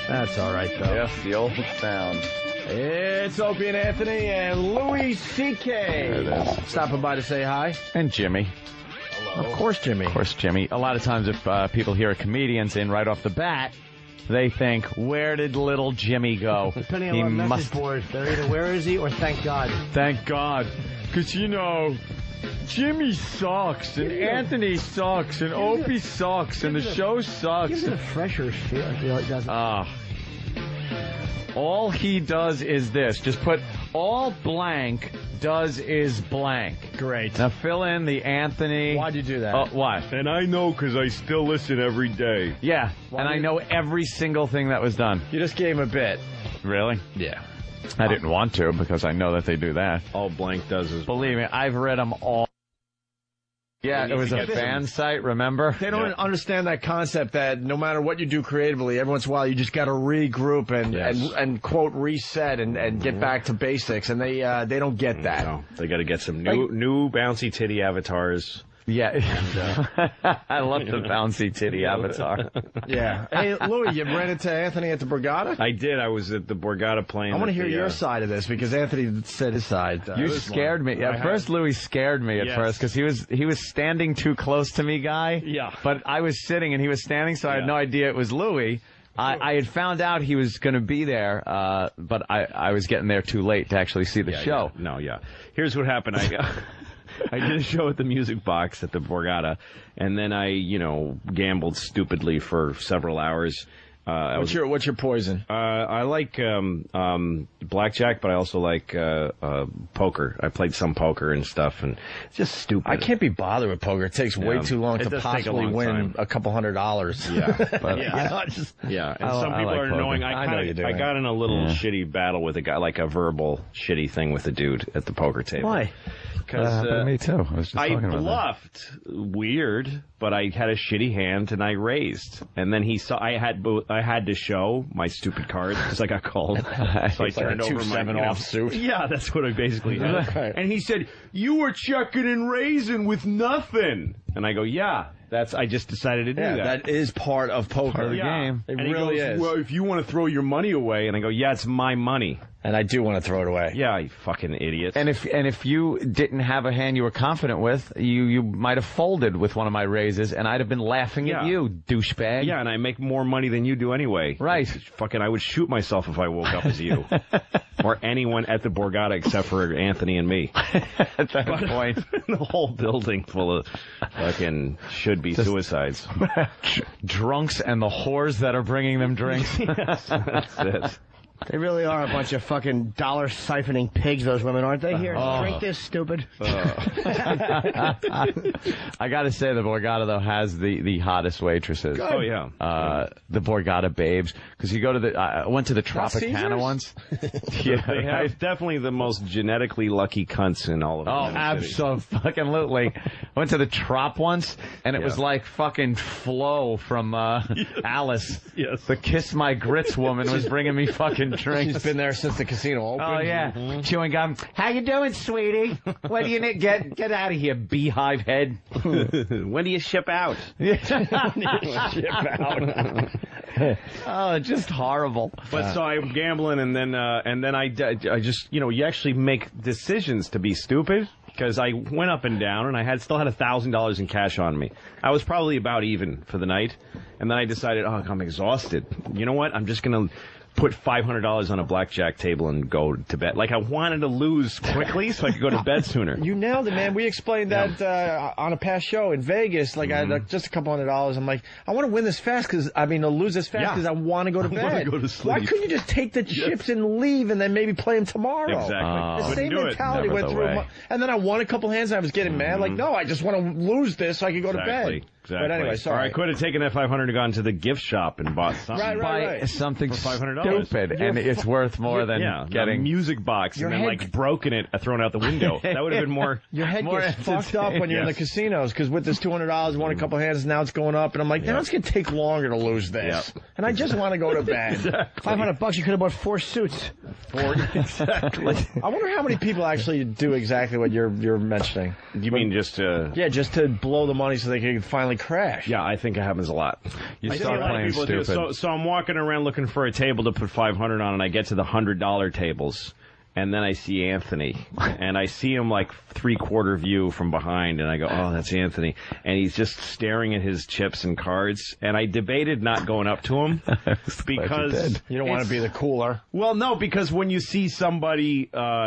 That's all right, though. Yes, the old sound. It's Opie and Anthony and Louis C.K. There it is. Stopping by to say hi. And Jimmy. Of course, Jimmy. Of course, Jimmy. A lot of times if people hear a comedian's in right off the bat, they think, where did little Jimmy go? Depending on what message board, they're either where is he or thank God. Thank God. Because, you know, Jimmy sucks, and Anthony sucks, and Opie sucks, and the show sucks. Gives it a fresher feel. I feel it doesn't. All he does is this. Just put all blank does is blank. Great. Now fill in the Anthony. Why'd you do that? Why? And I know because I still listen every day. Yeah, and I know every single thing that was done. You just gave him a bit. Really? Yeah. I didn't want to because I know that they do that. All blank does is Believe me, I've read them all. Yeah, it was a fan site, remember? They don't understand that concept that no matter what you do creatively, every once in a while you just got to regroup and quote reset and get back to basics, and they don't get that. No, they got to get some new bouncy titty avatars. Yeah, I love the bouncy titty avatar. Yeah. Hey, Louis, you ran into Anthony at the Borgata? I did. I was at the Borgata playing. I want to hear your side of this because Anthony said his side. You scared me. At first, Louis scared me at first because he was standing too close to me, guy. Yeah. But I was sitting and he was standing, so I had no idea it was Louis. I had found out he was going to be there, but I was getting there too late to actually see the show. Yeah. No, yeah. Here's what happened. I did a show at the Music Box at the Borgata, and then I, gambled stupidly for several hours. What's your poison? I like blackjack, but I also like poker. I played some poker and stuff, and it's just stupid. I can't be bothered with poker. It takes way too long to possibly win a couple $100. Yeah, but, yeah. And some people are annoying. I got in a little shitty battle with a guy, like a verbal shitty thing with a dude at the poker table. Why? Because me too. I bluffed. Weird, but I had a shitty hand and I raised. And then he saw I had to show my stupid cards because I got called. So I turned over my 2-7 offsuit. Yeah, that's what I basically had. And he said, "You were checking and raising with nothing." And I go, "Yeah, I just decided to do that." That is part of poker. Part of the game. It and really he goes, is. "Well, if you want to throw your money away," and I go, "Yeah, it's my money." And I do want to throw it away. Yeah, you fucking idiot. And if you didn't have a hand you were confident with, you might have folded with one of my raises, and I'd have been laughing at you, douchebag. Yeah, and I make more money than you do anyway. Right. Fucking, I would shoot myself if I woke up as you. Or anyone at the Borgata except for Anthony and me. At that point. The whole building full of fucking should-be suicides. Drunks and the whores that are bringing them drinks. Yes, that's it. They really are a bunch of fucking dollar siphoning pigs, those women, aren't they? Here, drink this, stupid. I got to say, the Borgata, though, has the hottest waitresses. Oh, yeah. The Borgata babes. Because you go to I went to the Tropicana once. Yeah, they have definitely the most genetically lucky cunts in all of them. Oh, absolutely. I went to the Trop once, and it was like fucking Flo from Alice. Yes. The Kiss My Grits woman was bringing me fucking drinks. She's been there since the casino opened. Oh, yeah. Chewing gum. How you doing, sweetie? When do you get out of here, beehive head? When do you ship out? Ship out. Oh, just horrible. But so I'm gambling, and then I just, you actually make decisions to be stupid. Because I went up and down, and I still had $1,000 in cash on me. I was probably about even for the night. And then I decided, I'm exhausted. You know what? I'm just going to put $500 on a blackjack table and go to bed. Like, I wanted to lose quickly so I could go to bed sooner. You nailed it, man. We explained that on a past show in Vegas. Like, I had just a couple $100. I'm like, I want to win this fast to lose this fast because I want to go to bed. I want to go to sleep. Why couldn't you just take the chips and leave and then maybe play them tomorrow? Exactly. The same mentality went through. And then I won a couple hands and I was getting mad. Like, no, I just want to lose this so I can go to bed. Exactly. But anyway, sorry. Or I could have taken that $500 and gone to the gift shop and bought something. Right. Something for $500. stupid, and it's worth more than getting a music box and then broken it and thrown out the window. That would have been more. Your head gets fucked up when you're in the casinos because with this $200, won a couple hands, now it's going up, and I'm like, now it's gonna take longer to lose this, and I just want to go to bed. $500, you could have bought 4 suits. Exactly. I wonder how many people actually do exactly what you're mentioning. You mean just just to blow the money so they can finally crash? Yeah, I think it happens a lot. You I see start a lot of playing people do. stupid. So I'm walking around looking for a table to put 500 on, and I get to the $100 tables. And then I see Anthony, and I see him like 3/4 view from behind, and I go, oh, that's Anthony. And he's just staring at his chips and cards, and I debated not going up to him because you don't want to be the cooler. Well, no, because when you see somebody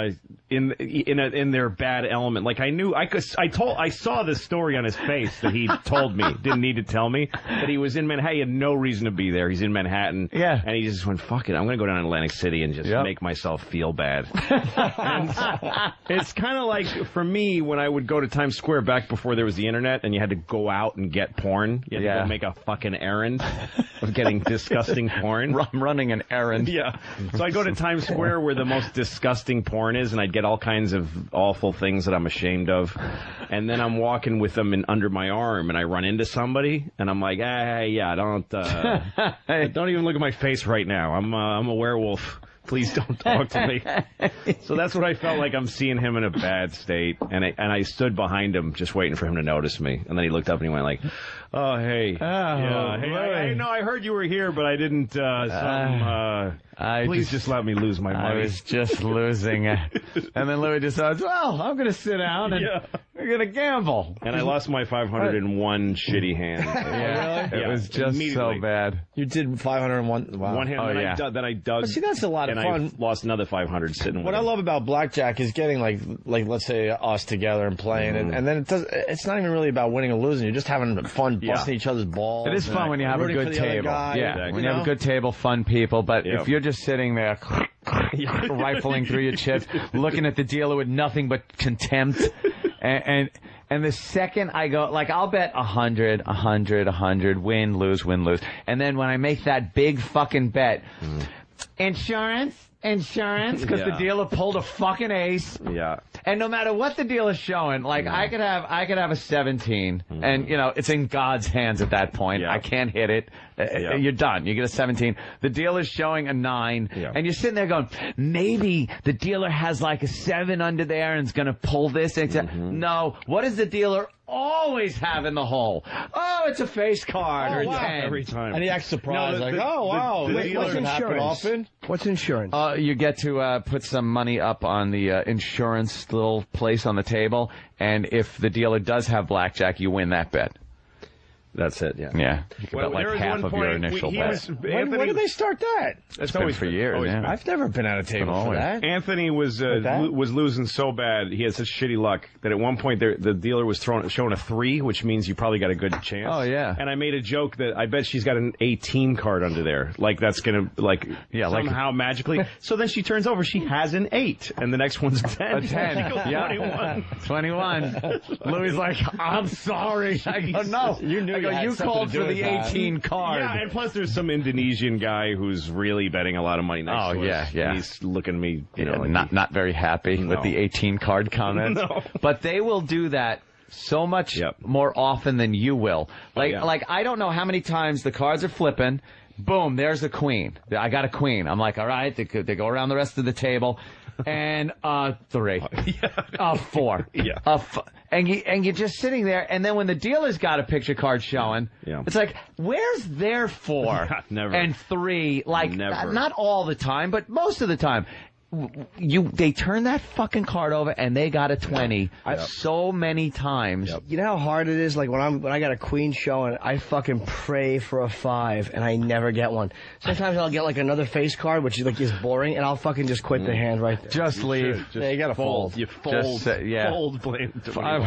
in their bad element, like I saw this story on his face that he told me, didn't need to tell me, that he was in Manhattan. He had no reason to be there. He's in Manhattan. Yeah. And he just went, fuck it, I'm going to go down to Atlantic City and just make myself feel bad. And it's kind of like, for me, when I would go to Times Square back before there was the internet and you had to go out and get porn. You had to go make a fucking errand of getting disgusting porn. I'm running an errand. Yeah. So I'd go to Times Square where the most disgusting porn is, and I'd get all kinds of awful things that I'm ashamed of. And then I'm walking with them under my arm, and I run into somebody, and I'm like, hey, don't even look at my face right now. I'm a werewolf. Please don't talk to me. So that's what I felt like. I'm seeing him in a bad state, and I stood behind him just waiting for him to notice me. And then he looked up and he went like, oh, hey. I heard you were here, but I didn't, please just let me lose my money. I was just losing it. And then Louis decides, well, I'm going to sit down and we're going to gamble. And I lost my 501 shitty hand. Yeah, it was just so bad. You did 501. Wow. One hand, then I dug. But see, that's a lot of fun. I lost another 500 sitting with What I love about blackjack is getting like let's say us together and playing, and then it's not even really about winning or losing. You're just having fun busting each other's balls. It is fun when you have a good table. When you have a good table, fun people. But if you're just sitting there rifling through your chips, looking at the dealer with nothing but contempt, and the second I go, like, I'll bet 100, win, lose. And then when I make that big fucking bet, insurance, because the dealer pulled a fucking ace. Yeah. And no matter what the dealer's showing, like, I could have a 17, and, it's in God's hands at that point. I can't hit it. You're done. You get a 17. The dealer's showing a 9, and you're sitting there going, maybe the dealer has like a 7 under there and is going to pull this. No. What does the dealer always have in the hole? Oh, it's a face card or 10. Every time. And he acts surprised, wow. What's insurance? What's insurance? You get to put some money up on the insurance little place on the table, and if the dealer does have blackjack, you win that bet. That's it, yeah. Yeah. You can bet like half of your initial bet. When did they start that? It's been for years, yeah. I've never been at a table for that. Anthony was losing so bad. He had such shitty luck that at one point the dealer was showing a 3, which means you probably got a good chance. Oh, yeah. And I made a joke that I bet she's got an 18 card under there. Like, that's going to, somehow magically. So then she turns over. She has an 8. And the next one's a 10. A 10. Yeah. 21. Louis like, I'm sorry. I go, no. You knew you called for the 18 card. Yeah, and plus there's some Indonesian guy who's really betting a lot of money next to us. Yeah. He's looking at me, not very happy with the 18 card comment. No. But they will do that so much more often than you will. Like I don't know how many times the cards are flipping. Boom, there's a queen. I got a queen. I'm like, all right, they go around the rest of the table. And 3. 4. Yeah. And you're just sitting there, and then when the dealer's got a picture card showing, it's like, where's their 4 Never. and 3? Like, Never. Not all the time, but most of the time. They turn that fucking card over and they got a 20 so many times. You know how hard it is? Like when I got a queen showing, I fucking pray for a 5 and I never get one. Sometimes I'll get like another face card, which is boring, and I'll fucking just quit the hand right there. Just leave. You gotta fold. You fold. Fold. Blame.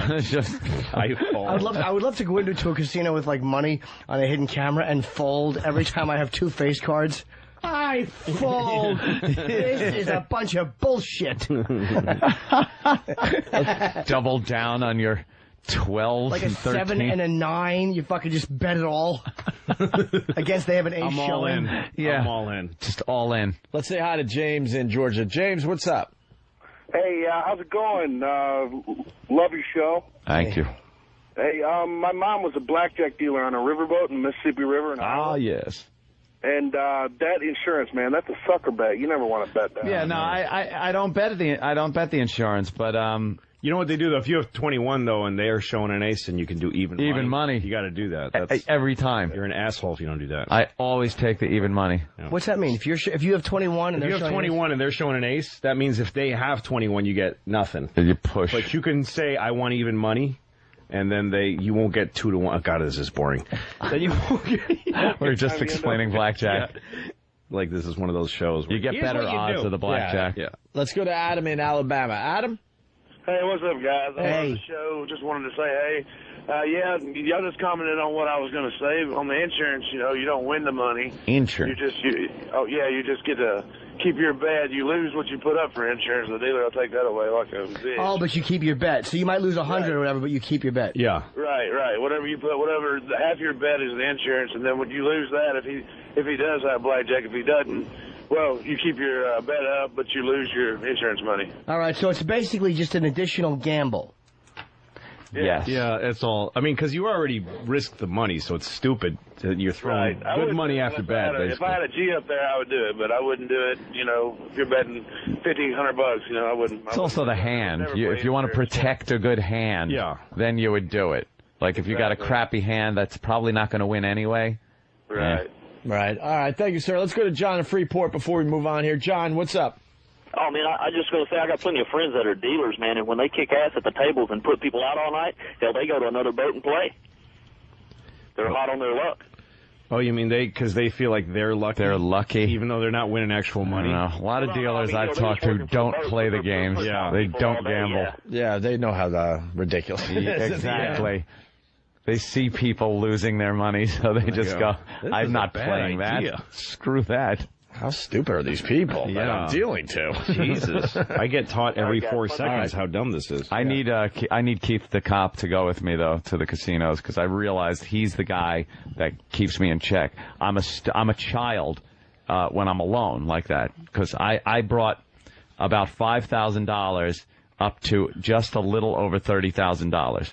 I fold. I would love to go into a casino with like money on a hidden camera and fold every time I have 2 face cards. I fold. This is a bunch of bullshit. Double down on your 12 like and a 13. 7 and a 9. You fucking just bet it all. I guess they have an 8 I'm all showing. in. Yeah. I'm all in. Just all in. Let's say hi to James in Georgia. James, what's up? Hey, how's it going? Love your show. Thank you. Hey, my mom was a blackjack dealer on a riverboat in the Mississippi River in Iowa. Yes. And that insurance, man, that's a sucker bet. You never want to bet that. Yeah, no, I don't bet the insurance, but You know what they do, though? If you have 21, though, and they are showing an ace and you can do even money. You got to do that. That's, every time. You're an asshole if you don't do that. I always take the even money. Yeah. What's that mean? If you have 21 and they're showing an ace, that means if they have 21, you get nothing. You push. But you can say, I want even money, and then you won't get 2 to 1. Oh, God, this is boring. Then you won't get... We're just explaining blackjack. Yeah. Like this is one of those shows where you get better odds of the blackjack. Yeah. Let's go to Adam in Alabama. Adam? Hey, what's up, guys? Hey. On the show, just wanted to say, hey, y'all just commented on what I was going to say. On the insurance, you don't win the money. Insurance? You just get to keep your bet. You lose what you put up for insurance. The dealer will take that away like a bitch. Oh, but you keep your bet. So you might lose 100 or whatever, but you keep your bet. Yeah. Right. Whatever you put, half your bet is the insurance, and then when you lose that, if he does have blackjack, if he doesn't, well, you keep your bet up, but you lose your insurance money. All right, so it's basically just an additional gamble. Yes. Yeah, that's all. I mean, because you already risked the money, so it's stupid that you're throwing good money after bad. If I had a G up there, I would do it, but I wouldn't do it. If you're betting $1,500, I wouldn't. It's also the hand. If you want to protect a good hand, then you would do it. Like if you got a crappy hand that's probably not going to win anyway. Right. Yeah. Right. All right. Thank you, sir. Let's go to John in Freeport before we move on here. John, what's up? Oh, man, I just going to say I got plenty of friends that are dealers, man, and when they kick ass at the tables and put people out all night, hell, they go to another boat and play. They're hot on their luck. Oh, you mean because they feel like they're lucky? They're lucky. Even though they're not winning actual money? No. A lot of dealers I've talked to don't play the games. Yeah. They don't gamble. Yeah, they know how ridiculous it is. Exactly. They see people losing their money, so they just go, I'm not playing that. Screw that. How stupid are these people that I'm dealing to? Jesus. I get taught every 4 seconds how dumb this is. I need Keith the cop to go with me, though, to the casinos, because I realized he's the guy that keeps me in check. I'm a child when I'm alone like that, because I brought about $5,000 up to just a little over $30,000.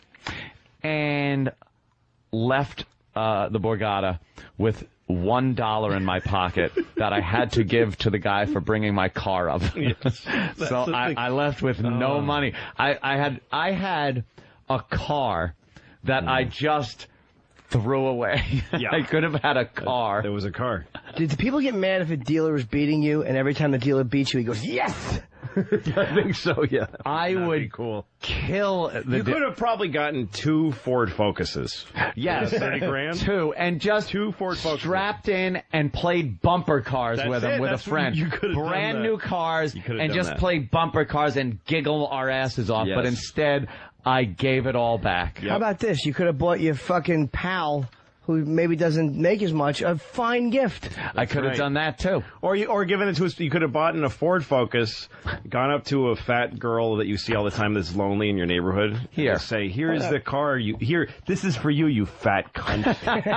And left the Borgata with $1 in my pocket that I had to give to the guy for bringing my car up. So I left with no money. I had a car that I just threw away. Yeah. I could have had a car. There was a car. Did people get mad if a dealer was beating you, and every time the dealer beats you, he goes, yes? I think so, yeah. I would kill the... You could have probably gotten 2 Ford Focuses. Yes. 30 grand? 2, and just 2 Ford Focuses. Strapped in and played bumper cars with him, with a friend. Brand new cars, and just played bumper cars and giggle our asses off. But instead, I gave it all back. How about this? You could have bought your fucking pal, who maybe doesn't make as much, a fine gift. I could have done that too. Or given it to us. You could have bought in a Ford Focus, gone up to a fat girl that you see all the time that's lonely in your neighborhood. Here, and say, here's the car. This is for you, you fat cunt.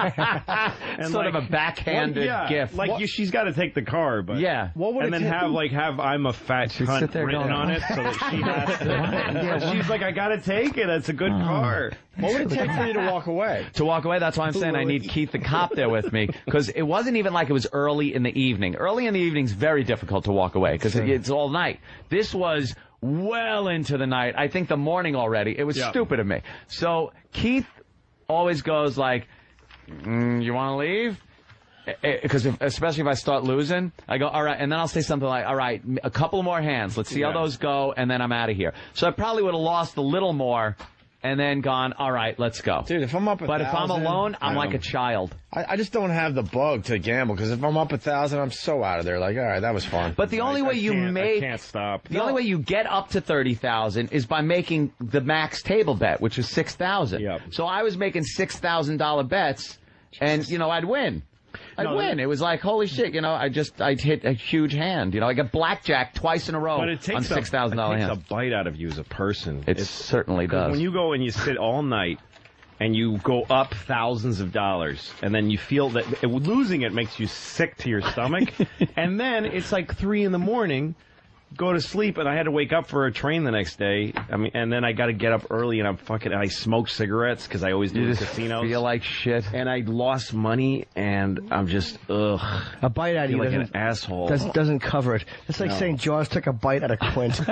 And sort of a backhanded gift. Like she's got to take the car, but What would and then have I'm a fat cunt written on it, so that she has to. She's like, I got to take it. It's a good car. What would it take for you to walk away? To walk away, that's why I'm saying I need Keith the cop there with me, because it wasn't even like it was early in the evening. Early in the evening is very difficult to walk away, because it's all night. This was well into the night. I think the morning already. It was stupid of me. So Keith always goes like, you want to leave? Because especially if I start losing, I go, all right, and then I'll say something like, all right, a couple more hands. Let's see how those go, and then I'm out of here. So I probably would have lost a little more and then gone, all right, let's go. Dude, if I'm up 1,000... But if I'm alone, I'm like a child. I just don't have the bug to gamble, because if I'm up 1,000, I'm so out of there. Like, all right, that was fun. But the only way I can't stop. The only way you get up to 30,000 is by making the max table bet, which is 6,000. Yep. So I was making $6,000 bets, and, I'd win. I'd win. It was like, holy shit, I'd hit a huge hand. I got blackjack twice in a row on $6,000 hands. It takes a bite out of you as a person. It certainly does. When you go and you sit all night and you go up thousands of dollars, and then you feel that losing it makes you sick to your stomach, and then it's like 3 in the morning, go to sleep, and I had to wake up for a train the next day. I mean, and then I got to get up early, and I smoke cigarettes because I always do in casinos. Feel like shit. And I lost money, and I'm just ugh. A bite out of you like an asshole. Doesn't cover it. It's like saying Jaws took a bite out of Quint. Took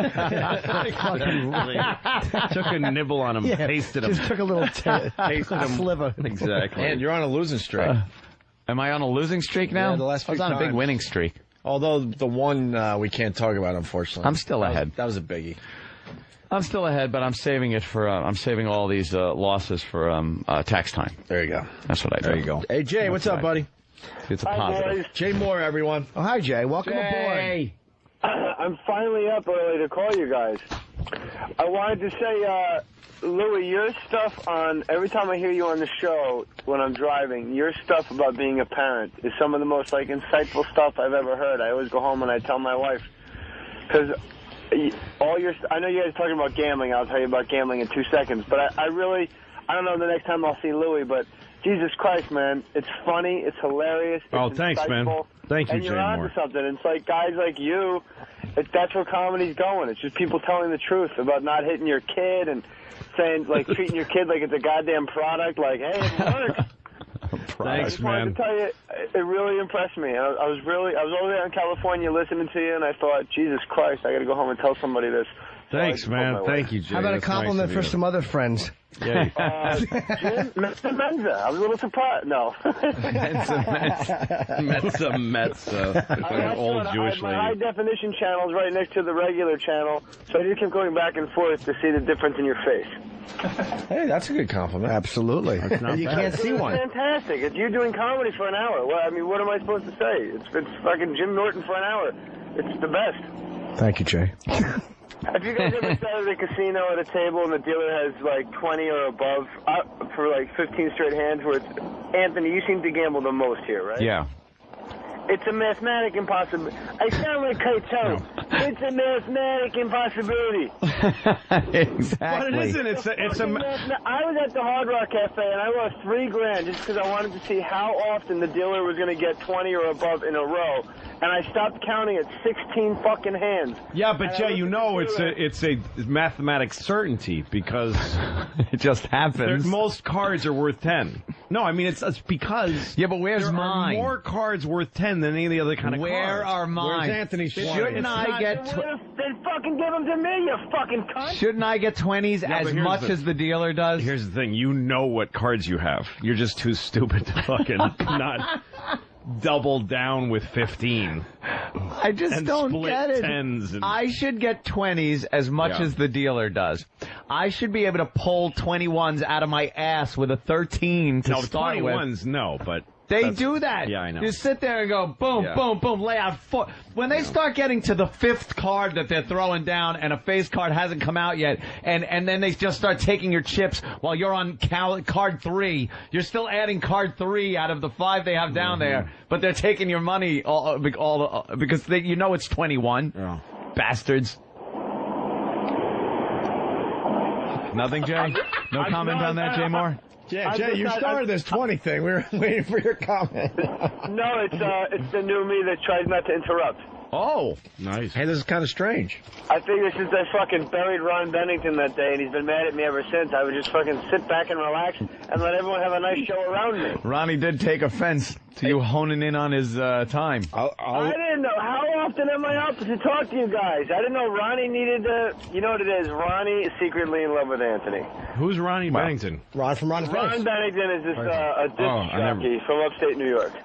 a nibble on him, tasted him. Just took a little sliver. Exactly. And you're on a losing streak. Am I on a losing streak now? Yeah, the last few I was on a big winning streak. Although the one we can't talk about, unfortunately. I'm still ahead. That was a biggie. I'm still ahead, but I'm saving it for. I'm saving all these losses for tax time. There you go. That's what I do. There you go. Hey Jay, what's up, buddy? It's a positive. Jay Moore, everyone. Oh, hi Jay. Welcome aboard. I'm finally up early to call you guys. I wanted to say, Louis, your stuff on, every time I hear you on the show when I'm driving, your stuff about being a parent is some of the most, like, insightful stuff I've ever heard. I always go home and I tell my wife, because I know you guys are talking about gambling. I'll tell you about gambling in 2 seconds, but I don't know the next time I'll see Louis, but Jesus Christ, man, it's funny, it's hilarious, it's thanks, insightful, man. Thank you, and you're Jay onto Moore. something. It's like guys like you, that's where comedy's going. It's just people telling the truth about not hitting your kid and saying, like, treating your kid like it's a goddamn product, like, hey, it works. Thanks, I just wanted to tell you, it really impressed me. I was over there in California listening to you, and I thought, Jesus Christ, I got to go home and tell somebody this. Thanks, man. Thank you, Jay. How about That's a compliment nice for of you. some other friends? Yeah. Jim, Mr. Menza. I was a little surprised. No. Metza. An old Jewish my lady. high-definition channel is right next to the regular channel, so I just kept going back and forth to see the difference in your face. Hey, that's a good compliment. Absolutely. You can't see one. It's fantastic. It's you doing comedy for an hour. Well, I mean, what am I supposed to say? It's fucking Jim Norton for an hour. It's the best. Thank you, Jay. If you guys ever sat at a casino at a table and the dealer has like 20 or above for like 15 straight hands, where it's Anthony, you seem to gamble the most here, right? Yeah. It's a mathematic impossibility. I sound like Kaito. It's a mathematic impossibility. Exactly. But it isn't. It's a I was at the Hard Rock Cafe and I lost $3,000 just because I wanted to see how often the dealer was going to get 20 or above in a row. And I stopped counting at 16 fucking hands. Yeah, but Jay, you know it's a mathematic certainty because it just happens. Most cards are worth 10. No, I mean it's because yeah, but where's mine? There are more cards worth 10 than any of the other kind of cards. Where are mine? Where's Anthony's 20? Shouldn't I get? Then fucking give them to me, you fucking cunt. Shouldn't I get 20s as much as the dealer does? Here's the thing: you know what cards you have. You're just too stupid to fucking not double down with 15. I just don't split get it. Tens and... I should get 20s as much as the dealer does. I should be able to pull 21s out of my ass with a 13 to start 21s, with. No, but they do that. Yeah, I know. You sit there and go boom, boom, boom, lay out four. When they start getting to the fifth card that they're throwing down and a face card hasn't come out yet, and then they just start taking your chips while you're on card 3, you're still adding card 3 out of the 5 they have down there, but they're taking your money because you know it's 21. Yeah. Bastards. Nothing, Jay? No comment on that, Jay Moore? Yeah, Jay, you started this 20 thing. We were waiting for your comment. No, it's the new me that tries not to interrupt. Oh, nice. Hey, this is kind of strange. I figured since I fucking buried Ron Bennington that day and he's been mad at me ever since, I would just fucking sit back and relax and let everyone have a nice show around me. Ronnie did take offense to you honing in on his time. I didn't know. How often am I up to talk to you guys? I didn't know Ronnie needed to... You know what it is? Ronnie is secretly in love with Anthony. Who's Ronnie Bennington? Ron from Ron's Place. Ron Bennington is just a disc jockey from upstate New York.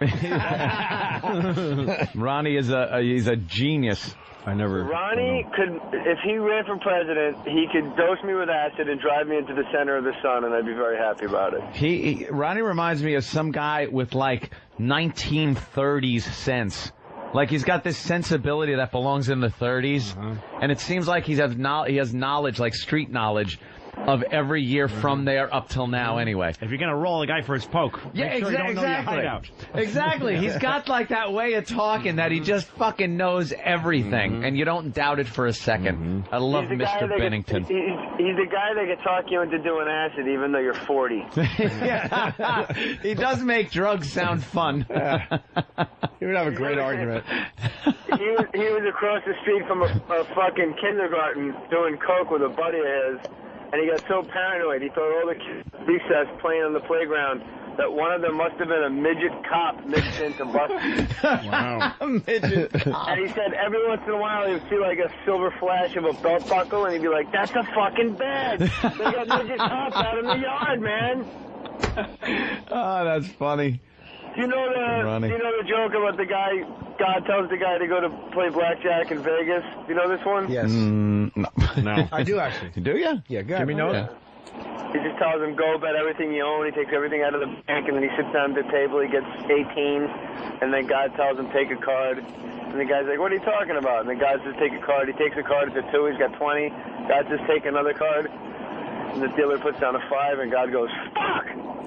Ronnie is he's a genius. Ronnie could, if he ran for president, he could dose me with acid and drive me into the center of the sun, and I'd be very happy about it. Ronnie reminds me of some guy with like 1930s sense. Like he's got this sensibility that belongs in the 30s, and it seems like he has knowledge, like street knowledge, of every year from there up till now anyway. If you're going to roll a guy for his poke, yeah, make sure you don't know your hideout. Exactly. He's got like that way of talking that he just fucking knows everything, and you don't doubt it for a second. I love Mr. Bennington. He's the guy that can talk you into doing acid even though you're 40. Yeah. He does make drugs sound fun. He would have a great argument. He was across the street from a fucking kindergarten doing coke with a buddy of his, and he got so paranoid he thought all the kids at recess playing on the playground that one of them must have been a midget cop mixed into busted. Wow. Midget cop. And he said every once in a while he would see like a silver flash of a belt buckle, and he'd be like, "That's a fucking bag. They got midget cops out in the yard, man." Oh, that's funny. Do you know the joke about the guy? God tells the guy to go to play blackjack in Vegas. Do you know this one? Yes. No. I do actually. Do you? Yeah, go ahead. Jimmy knows? He just tells him, go bet everything you own. He takes everything out of the bank, and then he sits down at the table. He gets 18, and then God tells him, take a card. And the guy's like, what are you talking about? And the guy says, take a card. He takes a card. It's a 2. He's got 20. God says, take another card. And the dealer puts down a 5, and God goes, fuck!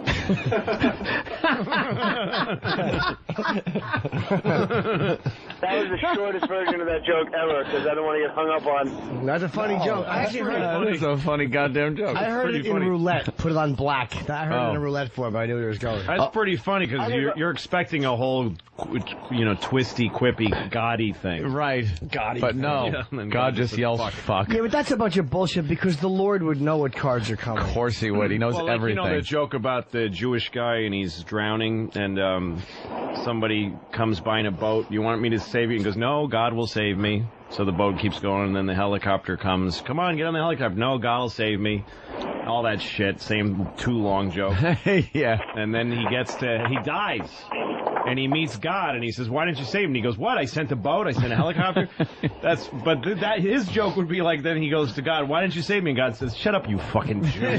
That was the shortest version of that joke ever, because I don't want to get hung up on. That's a funny joke. I actually heard That is a funny goddamn joke. I heard it in roulette. Put it on black. I heard it in a roulette form, but I knew where it was going. That's pretty funny because you're expecting a whole, twisty, quippy, gaudy thing. Right. God, but no, Yeah, God just yells fuck. Yeah, but that's a bunch of bullshit because the Lord would know what cards are coming. Of course he would. He knows Well, everything. You know the joke about the Jewish guy and he's drowning and somebody comes by in a boat. You want me to save you? He goes, no, God will save me. So the boat keeps going and then the helicopter comes. Come on, get on the helicopter. No, God will save me. All that shit. Same too long joke. Yeah. And then he dies. And he meets God, and he says, why didn't you save him? And he goes, what? I sent a boat? I sent a helicopter? His joke would be like, then he goes to God, why didn't you save me? And God says, shut up, you fucking Jew.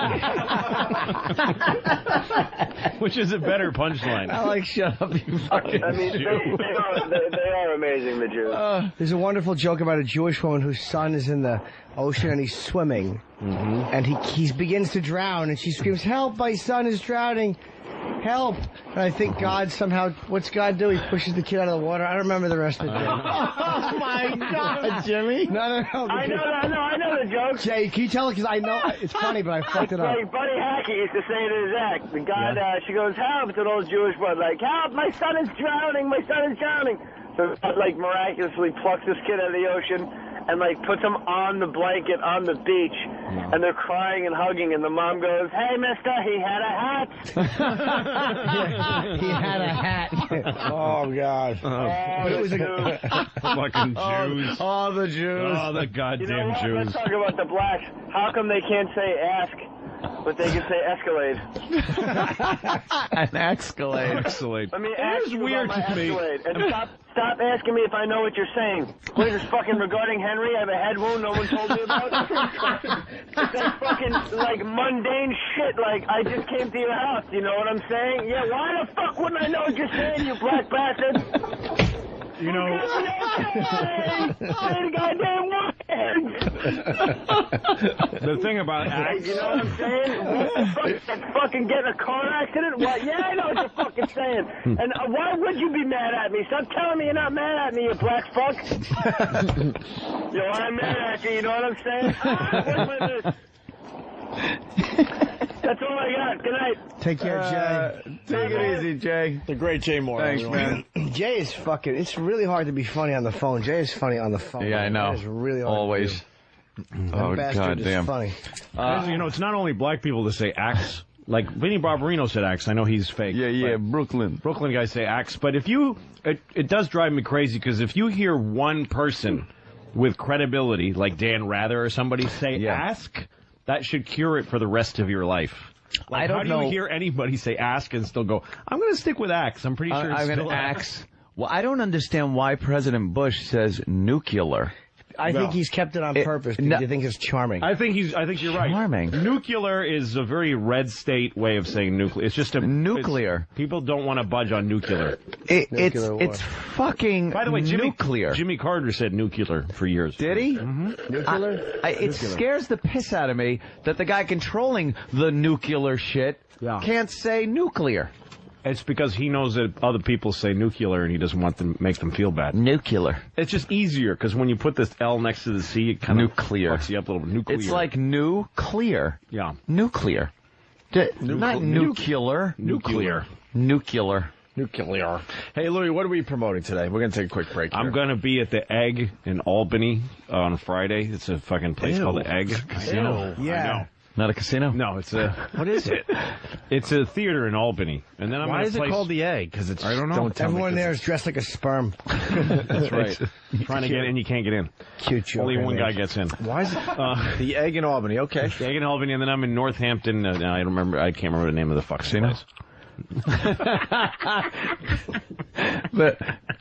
Which is a better punchline. I like shut up, you fucking Jew. They are amazing, the Jews. There's a wonderful joke about a Jewish woman whose son is in the ocean and he's swimming. And he begins to drown, and she screams, help, my son is drowning. Help! And I think God somehow, what's God do? He pushes the kid out of the water. I don't remember the rest of it. Oh my God, Jimmy! No. I know the joke. Jay, can you tell it? Because I know it's funny, but I fucked it up. Like Buddy Hackett used to say to his ex, the God, she goes, help! It's an old Jewish boy, like, help! My son is drowning! My son is drowning! So God, like, miraculously plucks this kid out of the ocean and, like, puts him on the blanket on the beach. And they're crying and hugging, and the mom goes, hey, mister, he had a hat. He had a hat. Oh, God. But it was Fucking Jews. All the Jews. Oh, the goddamn Let's Jews. talk about the blacks. How come they can't say ask, but they can say escalade? An Escalade. Escalade. I mean, It ask is you weird about my to me. Escalade. And stop asking me if I know what you're saying. What is this fucking regarding Henry? I have a head wound no one told me about. It's like fucking like mundane shit. Like I just came to your house. You know what I'm saying? Yeah. Why the fuck wouldn't I know what you're saying, you black bastard? You know, the thing about acts, you know what I'm saying? Fucking get in a car accident? What? Yeah, I know what you're fucking saying. And why would you be mad at me? Stop telling me you're not mad at me, you black fuck. Yo, I'm mad at you. You know what I'm saying? That's all I got. Good night. Take care, Jay. Take it easy, Jay. The great Jay Moore. Thanks, man. Jay is fucking. It's really hard to be funny on the phone. Jay is funny on the phone. Yeah, I know. It's really hard. Always. Oh, God damn. Funny. it's not only black people that say axe. Like Vinny Barbarino said axe. I know he's fake. Yeah, Brooklyn. Brooklyn guys say axe. But if it does drive me crazy because if you hear one person with credibility, like Dan Rather or somebody say ask, that should cure it for the rest of your life. Like, I don't know. How do you hear anybody say ask and still go, I'm going to stick with axe. I'm pretty sure it's I'm still going to axe. Well, I don't understand why President Bush says nuclear. I think he's kept it on purpose because he thinks it's charming. I think you're right. Charming. Nuclear is a very red state way of saying nuclear. It's just a nuclear. People don't want to budge on nuclear. It's fucking By the way, nuclear. Jimmy Carter said nuclear for years. Did he? Mm-hmm. Nuclear? It scares the piss out of me that the guy controlling the nuclear shit can't say nuclear. It's because he knows that other people say nuclear and he doesn't want to make them feel bad. Nuclear. It's just easier because when you put this L next to the C, it kind of nuclear. fucks you up a little bit. Nuclear. It's like nuclear. Yeah. Nuclear. Not nuclear. Nuclear. Nuclear. Nuclear. Hey, Louis, what are we promoting today? We're going to take a quick break here. I'm going to be at the Egg in Albany on Friday. It's a fucking place called the Egg Casino. Yeah. I know. Not a casino? No, it's a... What is it? It's a theater in Albany. And then Why is it called the Egg? Because it's... I don't know. Everyone there is dressed like a sperm. That's right. Trying to get in, you can't get in. Cute joke. Only one guy gets in. Why is it... the Egg in Albany, okay. The Egg in Albany, and then I'm in Northampton. I can't remember the name of the fucking place. But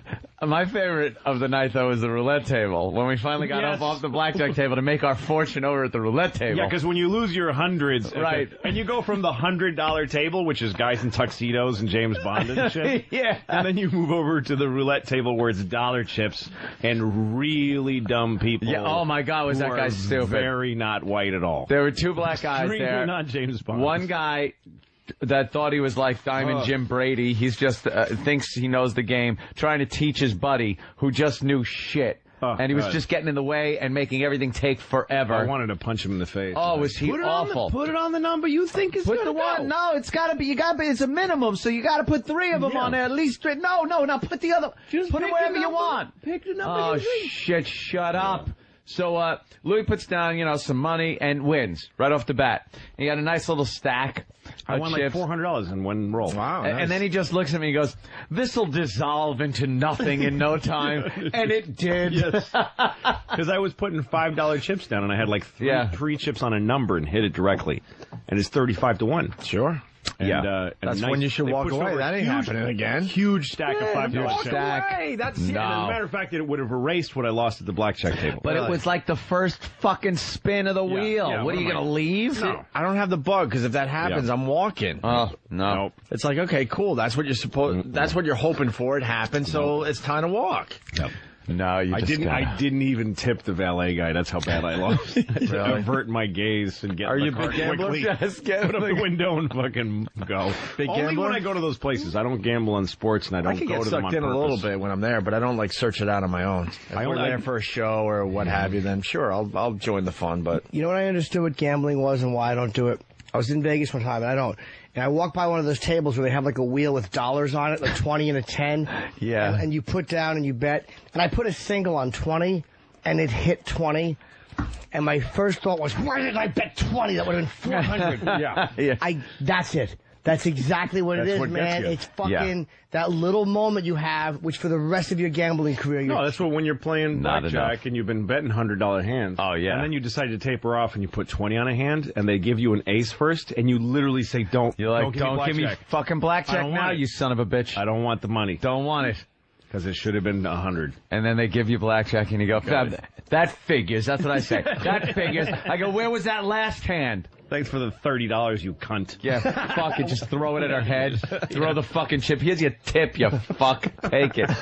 my favorite of the night, though, is the roulette table. When we finally got up off the blackjack table to make our fortune over at the roulette table. Yeah, because when you lose your hundreds, right, and you go from the $100 table, which is guys in tuxedos and James Bond and shit, yeah, and then you move over to the roulette table where it's dollar chips and really dumb people. Yeah. Oh my God, was that guy stupid? Very not white at all. There were two black guys there. Not James Bond. One guy that thought he was like Diamond Jim Brady. He's just thinks he knows the game, trying to teach his buddy who just knew shit. And he was just getting in the way and making everything take forever. I wanted to punch him in the face. Oh, was he awful? Put it on the number you think is Put the one. No, it's got to be. It's a minimum, so you got to put 3 of them on there at least 3. No, now put the other. Just put it wherever you want. Pick the number. Oh shit! Shut up. So Louis puts down, some money and wins right off the bat. He got a nice little stack. I won chips. like $400 in one roll. Wow. Nice. And then he just looks at me and goes, "This'll dissolve into nothing in no time." And it did. Yes. Because I was putting $5 chips down, and I had like three chips on a number and hit it directly. And it's 35-1. Sure. And, that's when you should walk away. That ain't happening again. Huge stack of $5 chips. Away. That's no. And as a matter of fact, it would have erased what I lost at the blackjack table. But it was like the first fucking spin of the wheel. Yeah, what are you going to leave? No. I don't have the bug because if that happens, I'm walking. Oh, no. Nope. It's like, okay, cool. That's what you're supposed. That's what you're hoping for. It happened, so it's time to walk. Yep. No, you I didn't even tip the valet guy. That's how bad I lost. Really? Avert my gaze and get. Are you a car big gambler? quickly, Yes, put up the window and fucking go. Big Only gambler? when I go to those places. I don't gamble on sports, and I don't can go get to them on sucked in purpose. a little bit when I'm there, but I don't like search it out on my own. If we're there for a show or what have you, then sure, I'll join the fun. But you know what I understood what gambling was and why I don't do it? I was in Vegas one time and I don't. And I walked by one of those tables where they have like a wheel with dollars on it, like 20 and a 10. Yeah. And you put down and you bet. And I put a single on 20 and it hit 20. And my first thought was, why did I bet 20? That would have been 400. Yeah. That's it. That's exactly what it is, what man. gets you. It's fucking that little moment you have, which for the rest of your gambling career, No, that's what when you're playing blackjack and you've been betting $100 hands. Oh, yeah. And then you decide to taper off and you put 20 on a hand and they give you an ace first and you literally say, don't give me fucking blackjack now, you son of a bitch. I don't want the money. Don't want it. Because it should have been 100. And then they give you blackjack and you go, that figures. That's what I say. That figures. I go, where was that last hand? Thanks for the $30, you cunt. Yeah, fuck it. Just throw it at her head. Throw the fucking chip. Here's your tip, you fuck. Take it.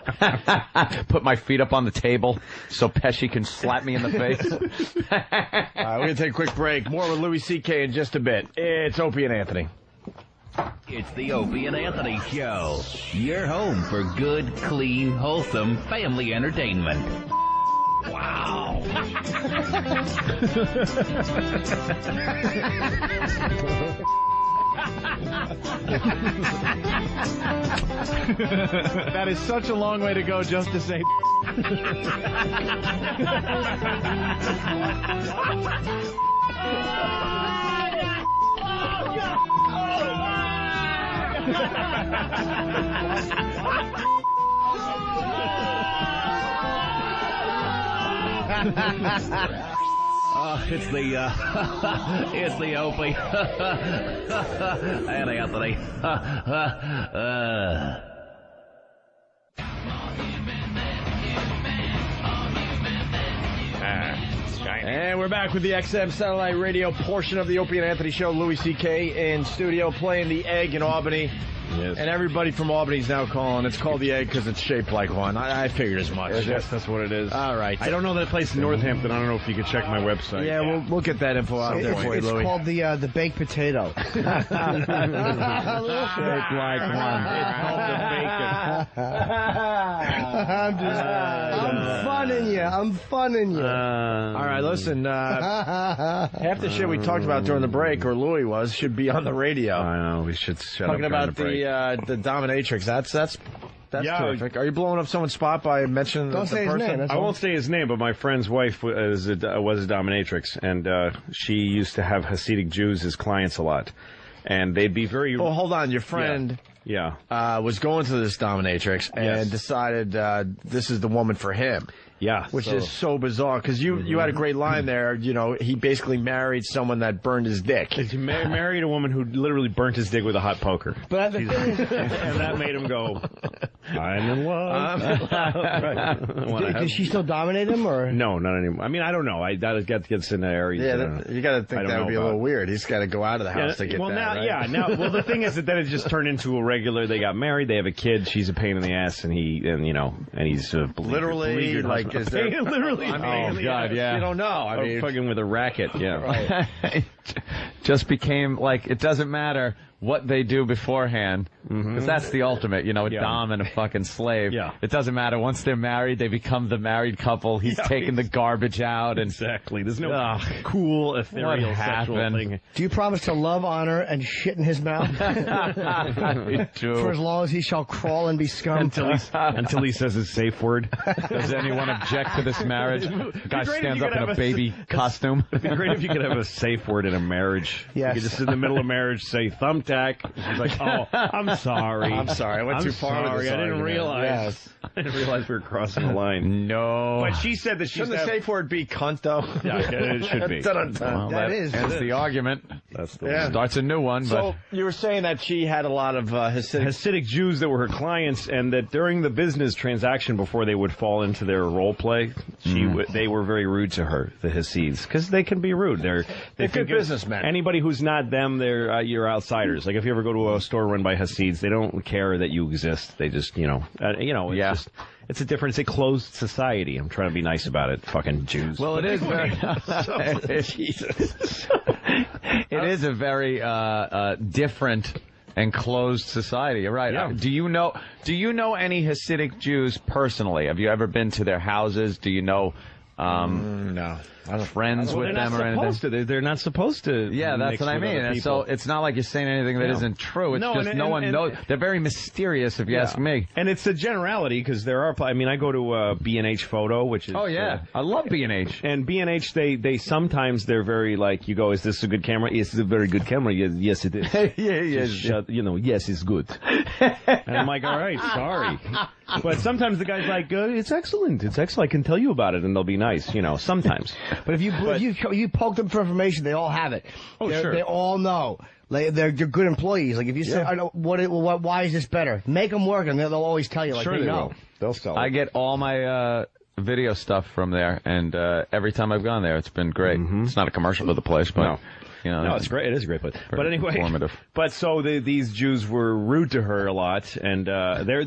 Put my feet up on the table so Pesci can slap me in the face. we're going to take a quick break. More with Louis C.K. in just a bit. It's Opie and Anthony. It's the Opie and Anthony Show. Your home for good, clean, wholesome family entertainment. Wow. That is such a long way to go just to say. It's the Opie and Anthony. And we're back with the XM Satellite Radio portion of the Opie and Anthony Show. Louis C.K. in studio playing the Egg in Albany. Yes. And everybody from Albany's now calling. It's called The Egg because it's shaped like one. I figured as much. Yes, that's what it is. All right. I don't know that place in Northampton. I don't know if you could check my website. Yeah, we'll get that info out there for you, It's Louis. called the baked potato. Shaped like one. It's called the I'm funning you. I'm funning you. All right, listen. Half the shit we talked about during the break, or Louis was, should be on the radio. I know. We should shut Talking up about during the dominatrix. That's Yeah, terrific. Are you blowing up someone's spot by mentioning Don't the say his person? name, that's I won't say his name, but my friend's wife was a dominatrix, and she used to have Hasidic Jews as clients a lot, and they'd be very. Oh, hold on. Your friend was going to this dominatrix and decided this is the woman for him. Yeah, which is so bizarre because you had a great line there. You know, he basically married someone that burned his dick. He married a woman who literally burnt his dick with a hot poker. But the thing is, and that made him go, I'm in love. Does she still dominate him, or no, not anymore. I mean, I don't know. That gets in the area. Yeah, you got to think that would be a little weird. He's got to go out of the house to get well, that. Now, right? yeah, now, well, the thing is that it just turned into a regular. They got married. They have a kid. She's a pain in the ass, and he's literally like is there literally. I mean, oh God, yeah. You don't know. I mean, fucking with a racket. Yeah, right. Just became like it doesn't matter what they do beforehand, because that's the ultimate, a dom and a fucking slave. Yeah. It doesn't matter. Once they're married, they become the married couple. He's taking the garbage out. And exactly. There's no cool, ethereal sexual thing. Do you promise to love, honor, and shit in his mouth? For as long as he shall crawl and be scum. Until he says his safe word. Does anyone object to this marriage? The guy stands up in a baby costume. It'd be great if you could have a safe word in a marriage. Yes. You could just in the middle of marriage say thumbtack. She's like, oh, I'm sorry. I'm sorry. I went too far with this I didn't argument. realize. Yes. I didn't realize we were crossing the line. No. But she said that Shouldn't the safe word be cunt, though? Yeah, it should be. Well, that ends the argument. That's the Starts a new one. So you were saying that she had a lot of Hasidic Jews that were her clients, and that during the business transaction, before they would fall into their role play, they were very rude to her, the Hasids, because they can be rude. They're good businessmen. Anybody who's not them, you're outsiders. Like if you ever go to a store run by Hasids, they don't care that you exist. They just, it's a different, it's a closed society. I'm trying to be nice about it. Fucking Jews. Well, it is very. Jesus. It is a very different and closed society. You're right. Yeah. Do you know any Hasidic Jews personally? Have you ever been to their houses? Do you know? No. Friends with them or anything? They're not supposed to. Yeah, that's what I mean. And so it's not like you're saying anything that isn't true. It's no one knows. They're very mysterious, if you ask me. And it's a generality because there are. I mean, I go to B&H Photo, which is. Oh yeah, I love B&H. And B&H, they sometimes they're very like, you go, is this a good camera? Yes, it's a very good camera. Yes, it is. Yes, yes, it's good. And I'm like, all right, sorry. But sometimes the guy's like, it's excellent. It's excellent. I can tell you about it, and they'll be nice. Sometimes. But if you poke them for information, they all have it. Oh, sure. They all know. They're good employees. Like if you say, why is this better? Make them work, and they'll always tell you. Like sure they know. They'll sell it. I get all my video stuff from there, and every time I've gone there, it's been great. It's not a commercial for the place, but no, it's great. It is a great place. But anyway, informative. But so these Jews were rude to her a lot, and they're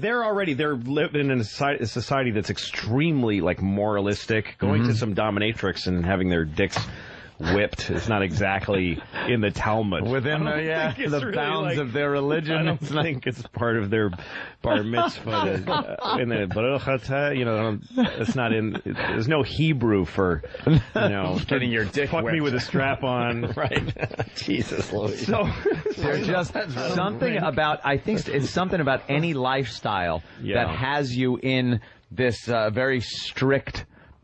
living in a society that's extremely like moralistic. Going to some dominatrix and having their dicks whipped is not exactly in the Talmud. Within the bounds of their religion. I don't think it's part of their bar mitzvah. In the Baruch Atah, it's not in. There's no Hebrew for getting your dick fuck whipped. me with a strap on. Right. Jesus, Louis. So there's just something about. I think it's something about any lifestyle that has you in this very strict.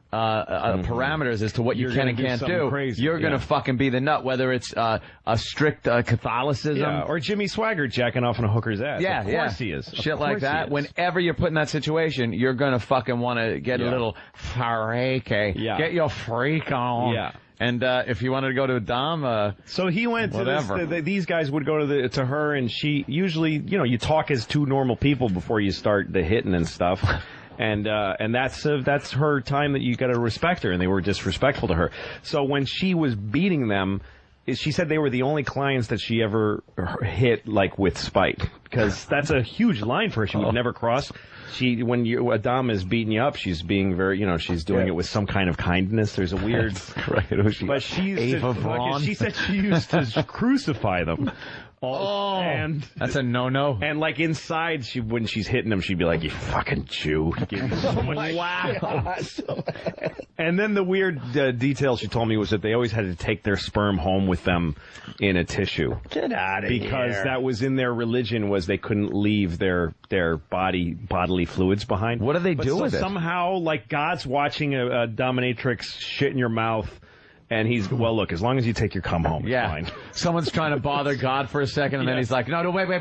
Parameters as to what you can and can't do. Crazy. You're going to fucking be the nut, whether it's a strict Catholicism. Or Jimmy Swaggart jacking off on a hooker's ass. Yeah, of course he is. Shit like that. Whenever you're put in that situation, you're going to fucking want to get a little freaky. Yeah. Get your freak on. Yeah. And if you wanted to go to a dom, so he went whatever. to this, these guys would go to her, and she usually, you talk as two normal people before you start the hitting and stuff. And that's her time that you got to respect her, and they were disrespectful to her. So when she was beating them, she said they were the only clients that she ever hit like with spite, because that's a huge line for her. She would never cross. When a dame is beating you up, she's being very, she's doing it with some kind of kindness. There's a weird, but she said she used to crucify them. And that's a no-no. And like inside, when she's hitting them, she'd be like, "You fucking Jew!" Wow. And then the weird detail she told me was that they always had to take their sperm home with them in a tissue. Get out of here! Because that was in their religion, was they couldn't leave their bodily fluids behind. What do they do with it? Somehow, like God's watching a dominatrix shit in your mouth. And he's, well, look, as long as you take your cum home, it's fine. Someone's trying to bother God for a second, and then he's like, no, wait.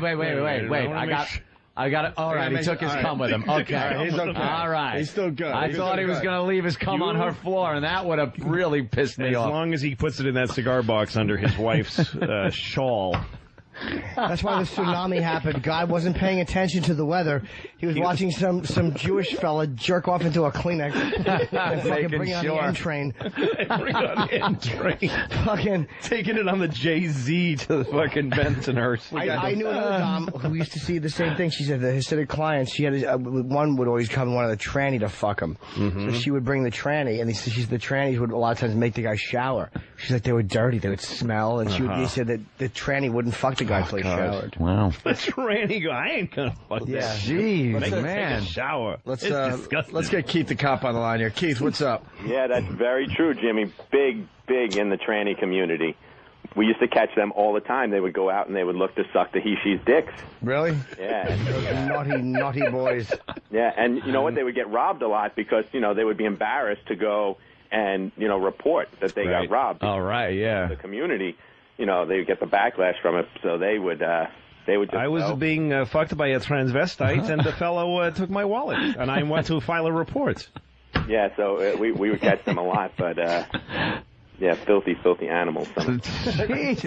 I got it. All right, he took his cum with him. Okay. He's okay. All right. He's still good. I thought he was going to leave his cum on her floor, and that would have really pissed me off. As long as he puts it in that cigar box under his wife's shawl. That's why the tsunami happened. God wasn't paying attention to the weather. He was watching some Jewish fella jerk off into a Kleenex and fucking bring it on the N train. Bring it on the N train. Fucking taking it on the JZ to the fucking Bensonhurst. I knew another dom who used to see the same thing. She said the Hasidic clients, she had one would always come, one of the tranny to fuck him. So she would bring the tranny, and the trannies would a lot of times make the guy shower. She's like, they were dirty, they would smell, and she said that the tranny wouldn't fuck the guy until he showered. Wow. The tranny go, I ain't gonna fuck that. Jeez, man. Take a shower. Let's get Keith the cop on the line here. Keith, what's up? Yeah, that's very true, Jimmy. Big in the tranny community. We used to catch them all the time. They would go out and they would look to suck the he-she's dicks. Really? Yeah. Naughty boys. Yeah, and you know what? They would get robbed a lot because, they would be embarrassed to go and, report that they got robbed. All right, yeah. The community, they would get the backlash from it, so they would just I was being fucked by a transvestite, and the fellow took my wallet, and I went to file a report. Yeah, so we would catch them a lot, but... yeah, filthy animals. Jesus.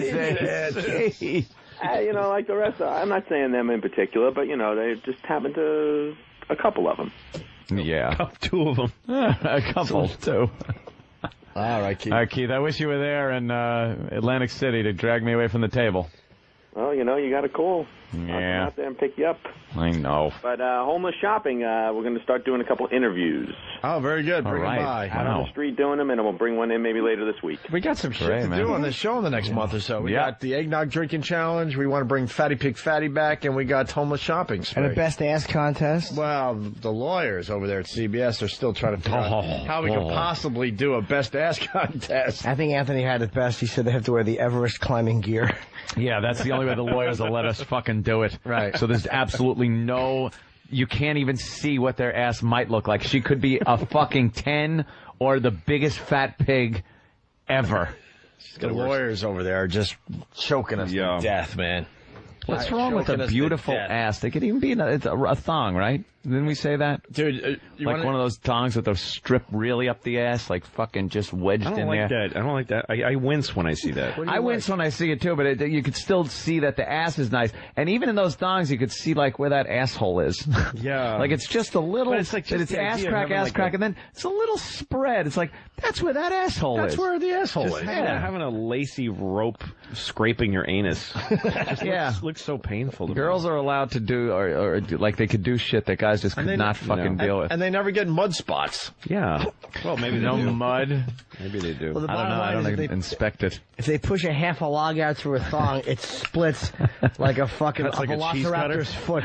Like the rest of I'm not saying them in particular, but, they just happen to... a couple of them. Yeah. Two of them. A couple, too. All right, Keith. All right, Keith, I wish you were there in Atlantic City to drag me away from the table. Well, you got a call. Yeah. I'll come out there and pick you up. I know. But homeless shopping, we're going to start doing a couple interviews. Oh, very good. Bring them by. Out on the street doing them, and we'll bring one in maybe later this week. We got some shit to do on this show in the next month or so. We got the eggnog drinking challenge. We want to bring Fatty Pig Fatty back, and we got homeless shopping spree. And a best ass contest. Well, the lawyers over there at CBS are still trying to figure out how we could possibly do a best ass contest. I think Anthony had it best. He said they have to wear the Everest climbing gear. Yeah, that's the only way the lawyers will let us fucking do it. Right. So there's absolutely you can't even see what their ass might look like. She could be a fucking 10 or the biggest fat pig ever. The lawyers over there are just choking us to death, man. What's wrong with a beautiful ass? They could even be a thong, right? Didn't we say that? Dude, like one of those thongs with a strip really up the ass, like fucking just wedged in there. I don't like that. I wince when I see that. I wince when I see it too, but you could still see that the ass is nice. And even in those thongs, you could see like where that asshole is. Yeah. Like it's just a little, it's like it's ass crack, and then it's a little spread. It's like, that's where that asshole is. That's where the asshole is. Having a lacy rope scraping your anus. Just looks so painful. Girls are allowed to do, or like they could do shit that guys just could not fucking deal with. And they never get mud spots. Yeah. Well, maybe no mud. Maybe they do. Well, I don't know. I don't inspect it. If they push a half a log out through a thong, it splits like a fucking velociraptor's foot.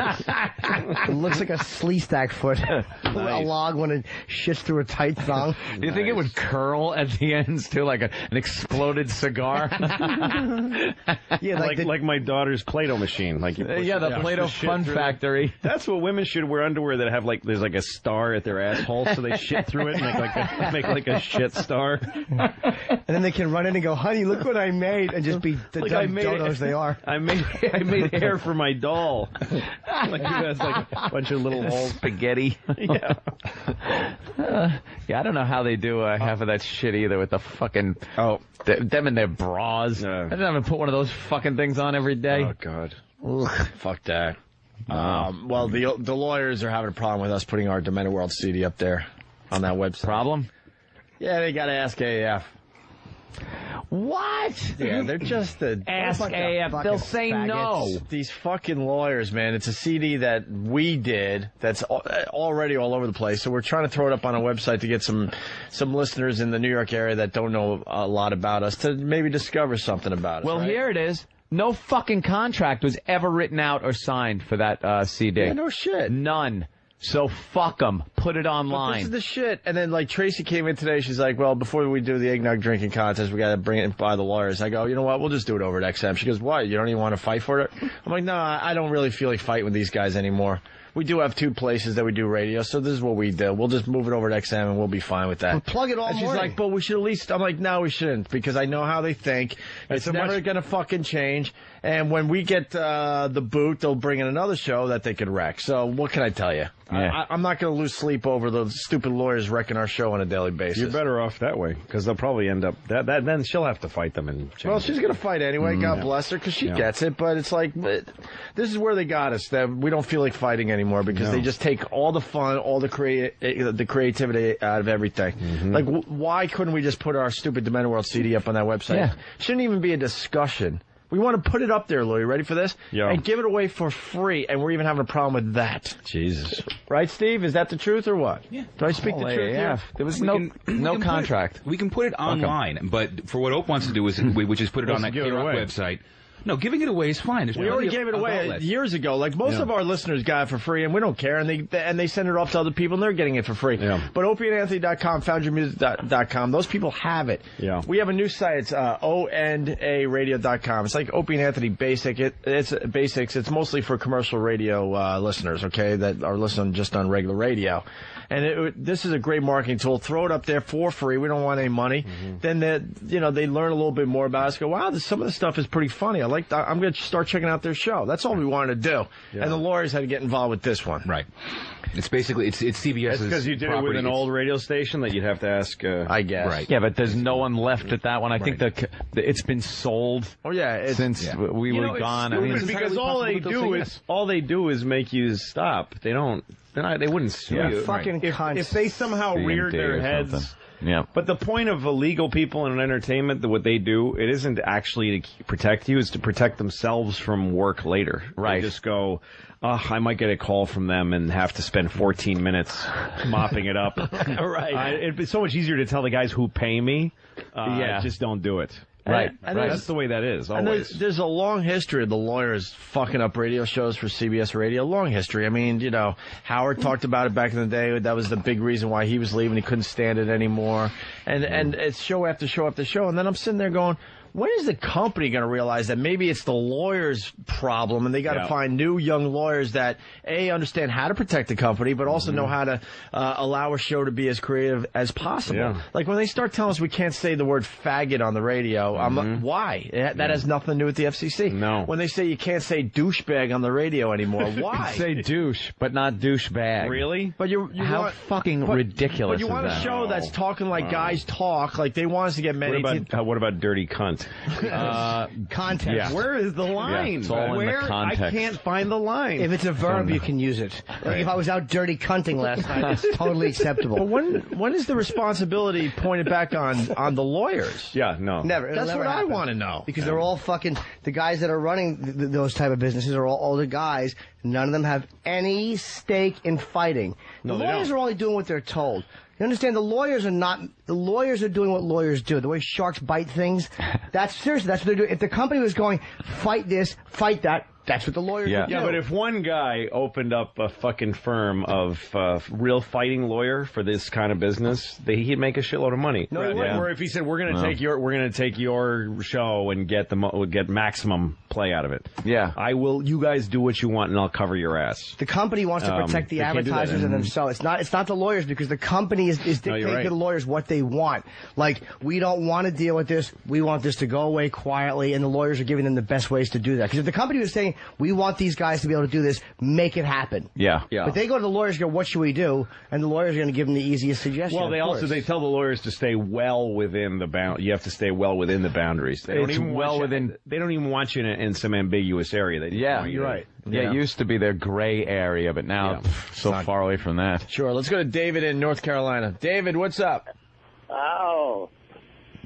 It looks like a Sleestack foot. Nice. A log when it shits through a tight thong. Do you think it would curl at the ends too, like an exploded cigar? Yeah, like my daughter's Play-Doh machine. Like the Play-Doh Fun Factory. That's what women should wear, underwear that have there's like a star at their asshole, so they shit through it and make like a shit star. And then they can run in and go, honey, look what I made, and just be the dumb dodos they are. I made hair for my doll. Like it has like a bunch of little holes. Spaghetti. Yeah. I don't know how they do half of that shit either with the fucking them in their bras. I didn't even put one of those fucking things on every day. Oh God. Ugh, fuck that. Well, the lawyers are having a problem with us putting our Demented World CD up there on that website. Problem? Yeah, they got to ask AAF. What? Yeah, they're just the Ask AF. They'll say no. These fucking lawyers, man. It's a CD that we did that's already all over the place. So we're trying to throw it up on a website to get some listeners in the New York area that don't know a lot about us to maybe discover something about us. Well, here it is. No fucking contract was ever written out or signed for that CD. Yeah, no shit. None. So fuck them. Put it online. But this is the shit. And then, like, Tracy came in today. She's like, well, before we do the eggnog drinking contest, we got to bring it by the lawyers. I go, you know what? We'll just do it over at XM. She goes, what? You don't even want to fight for it? I'm like, no, I don't really feel like fighting with these guys anymore. We do have 2 places that we do radio, so this is what we do. We'll just move it over to XM, and we'll be fine with that. We'll plug it all and she's morning. like, but we should at least... I'm like, no, we shouldn't, because I know how they think. It's never going to fucking change. And when we get the boot, they'll bring in another show that they could wreck. So what can I tell you? Yeah. I'm not going to lose sleep over the stupid lawyers wrecking our show on a daily basis. You're better off that way, because they'll probably end up... Then she'll have to fight them and change. Well, she's going to fight anyway. God bless her, because she gets it. But it's like, this is where they got us. That we don't feel like fighting anymore, because they just take all the fun, all the creativity out of everything. Like, why couldn't we just put our stupid Demented World CD up on that website? Yeah. Shouldn't even be a discussion. We want to put it up there, Louie. Ready for this? Yeah. And give it away for free, and we're even having a problem with that. Jesus. Right, Steve? Is that the truth or what? Yeah. Do I speak the truth Yeah. here? There was no contract. We can put it online, but for what Ope wants to do is, which is put it on that K-Rock website. No, giving it away is fine. There's We already gave it away years ago. Like, most of our listeners got it for free, and we don't care. And they send it off to other people, and they're getting it for free. Yeah. But OpieAndAnthony.com, FoundYourMusic.com, those people have it. Yeah. We have a new site. It's ONARadio.com. It's like Opie and Anthony Basic. It's Basics. It's mostly for commercial radio listeners, okay, that are listening just on regular radio. And this is a great marketing tool. Throw it up there for free. We don't want any money. Then they learn a little bit more about us. Go, wow, some of the stuff is pretty funny. I'm going to start checking out their show. That's all we wanted to do. Yeah. And the lawyers had to get involved with this one. Right. It's basically it's CBS's. It's because you did it with an old radio station that you'd have to ask. I guess. Right. Yeah, but there's no one left at that one. I think it's been sold. Oh yeah, since we were gone. I mean, because all they do is make you stop. They don't. They wouldn't sue you. Fucking if they somehow reared their heads. Yeah. But the point of illegal people in entertainment, what they do, it isn't actually to protect you, it's to protect themselves from work later. Right. They just go, I might get a call from them and have to spend 14 minutes mopping it up. Right. It'd be so much easier to tell the guys who pay me, just don't do it. Right. And that's the way that is, always. And there's a long history of the lawyers fucking up radio shows for CBS Radio. Long history. I mean, Howard talked about it back in the day. That was the big reason why he was leaving. He couldn't stand it anymore. And it's show after show after show. And then I'm sitting there going, when is the company going to realize that maybe it's the lawyers' problem and they got to find new young lawyers that, A, understand how to protect the company, but also know how to allow a show to be as creative as possible. Yeah. Like when they start telling us we can't say the word faggot on the radio, I'm like, why? That has nothing to do with the FCC. No. When they say you can't say douchebag on the radio anymore, why? Say douche, but not douchebag. Really? But how fucking ridiculous But you want a show that's talking like guys talk, like they want us to get many. What about dirty cunt? Context. Yeah. Where is the line? Yeah, it's all in the context. I can't find the line. If it's a verb, you can use it. Like if I was out dirty cunting last night, it's totally acceptable. But when is the responsibility pointed back on the lawyers? Yeah, no. Never. That's what I want to know. Because they're all fucking, the guys that are running those type of businesses are all older guys. None of them have any stake in fighting. The lawyers are only doing what they're told. You understand? The lawyers are doing what lawyers do. The way sharks bite things. That's what they're doing. If the company was going, fight this, fight that, that's what the lawyers would do. Yeah, but if one guy opened up a fucking firm of real fighting lawyer for this kind of business, he'd make a shitload of money. No, he wouldn't. Or if he said we're going to take your show and get maximum play out of it. Yeah, I will. You guys do what you want, and I'll cover your ass. The company wants to protect the advertisers and themselves. It's not the lawyers, because the company is dictating to the lawyers what they want. Like, we don't want to deal with this. We want this to go away quietly, and the lawyers are giving them the best ways to do that. Because if the company was saying, we want these guys to be able to do this, make it happen. Yeah. But they go to the lawyers and go, what should we do? And the lawyers are going to give them the easiest suggestion. Well, they tell the lawyers to stay well within the you have to stay well within the boundaries. They don't even want you in some ambiguous area. You're right. Yeah, it used to be their gray area, but now so far away from that. Sure. Let's go to David in North Carolina. David, what's up? Oh.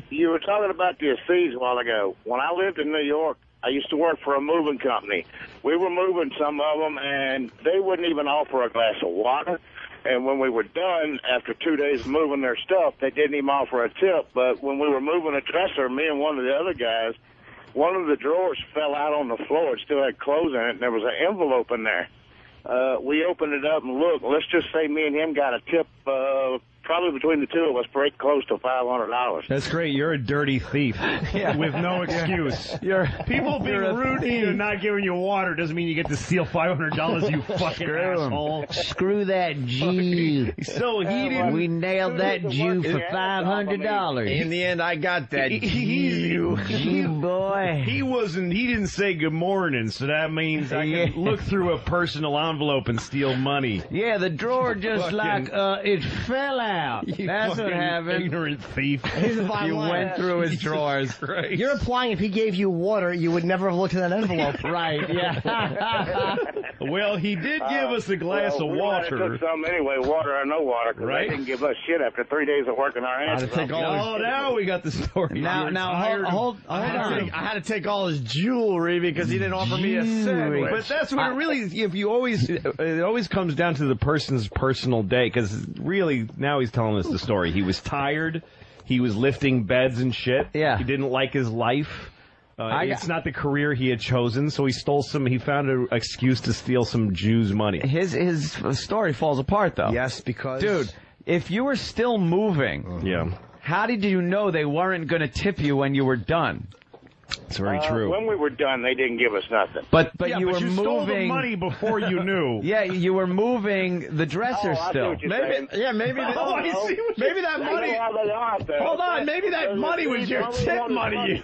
you were talking about the Acids a while ago. When I lived in New York, I used to work for a moving company. We were moving some of them, and they wouldn't even offer a glass of water. And when we were done, after 2 days of moving their stuff, they didn't even offer a tip. But when we were moving a dresser, me and one of the other guys, one of the drawers fell out on the floor. It still had clothes in it, and there was an envelope in there. We opened it up and looked. Let's just say me and him got a tip probably between the two of us, pretty close to $500. That's great. You're a dirty thief with no excuse. People being rude to you and not giving you water doesn't mean you get to steal $500, you fucking asshole. Screw that Jew. So he didn't. We nailed that Jew for $500. In the end, I got that Jew. Jew boy. He didn't say good morning, so that means I can look through a personal envelope and steal money. Yeah, the drawer just it fell out. That's what happened. Ignorant thief. You went through his drawers. You're implying if he gave you water, you would never have looked in that envelope. Right, yeah. Well, he did give us a glass of water. We took some anyway, water or no water, because they didn't give us shit after 3 days of working our asses off. Now we got the story. Now hold on. I had to take all his jewelry because he didn't offer me a sandwich. But that's what it really, it always comes down to the person's personal day, because really, now he's telling us the story. He was tired. He was lifting beds and shit. Yeah. He didn't like his life. It's not the career he had chosen, so he found an excuse to steal some Jews' money. His story falls apart, though. Yes, because... Dude, if you were still moving, how did you know they weren't going to tip you when you were done? It's very true. When we were done, they didn't give us nothing. But you were moving. Stole the money before you knew. Yeah, you were moving the dresser still. Maybe that money. Hold on, maybe that money was your tip money.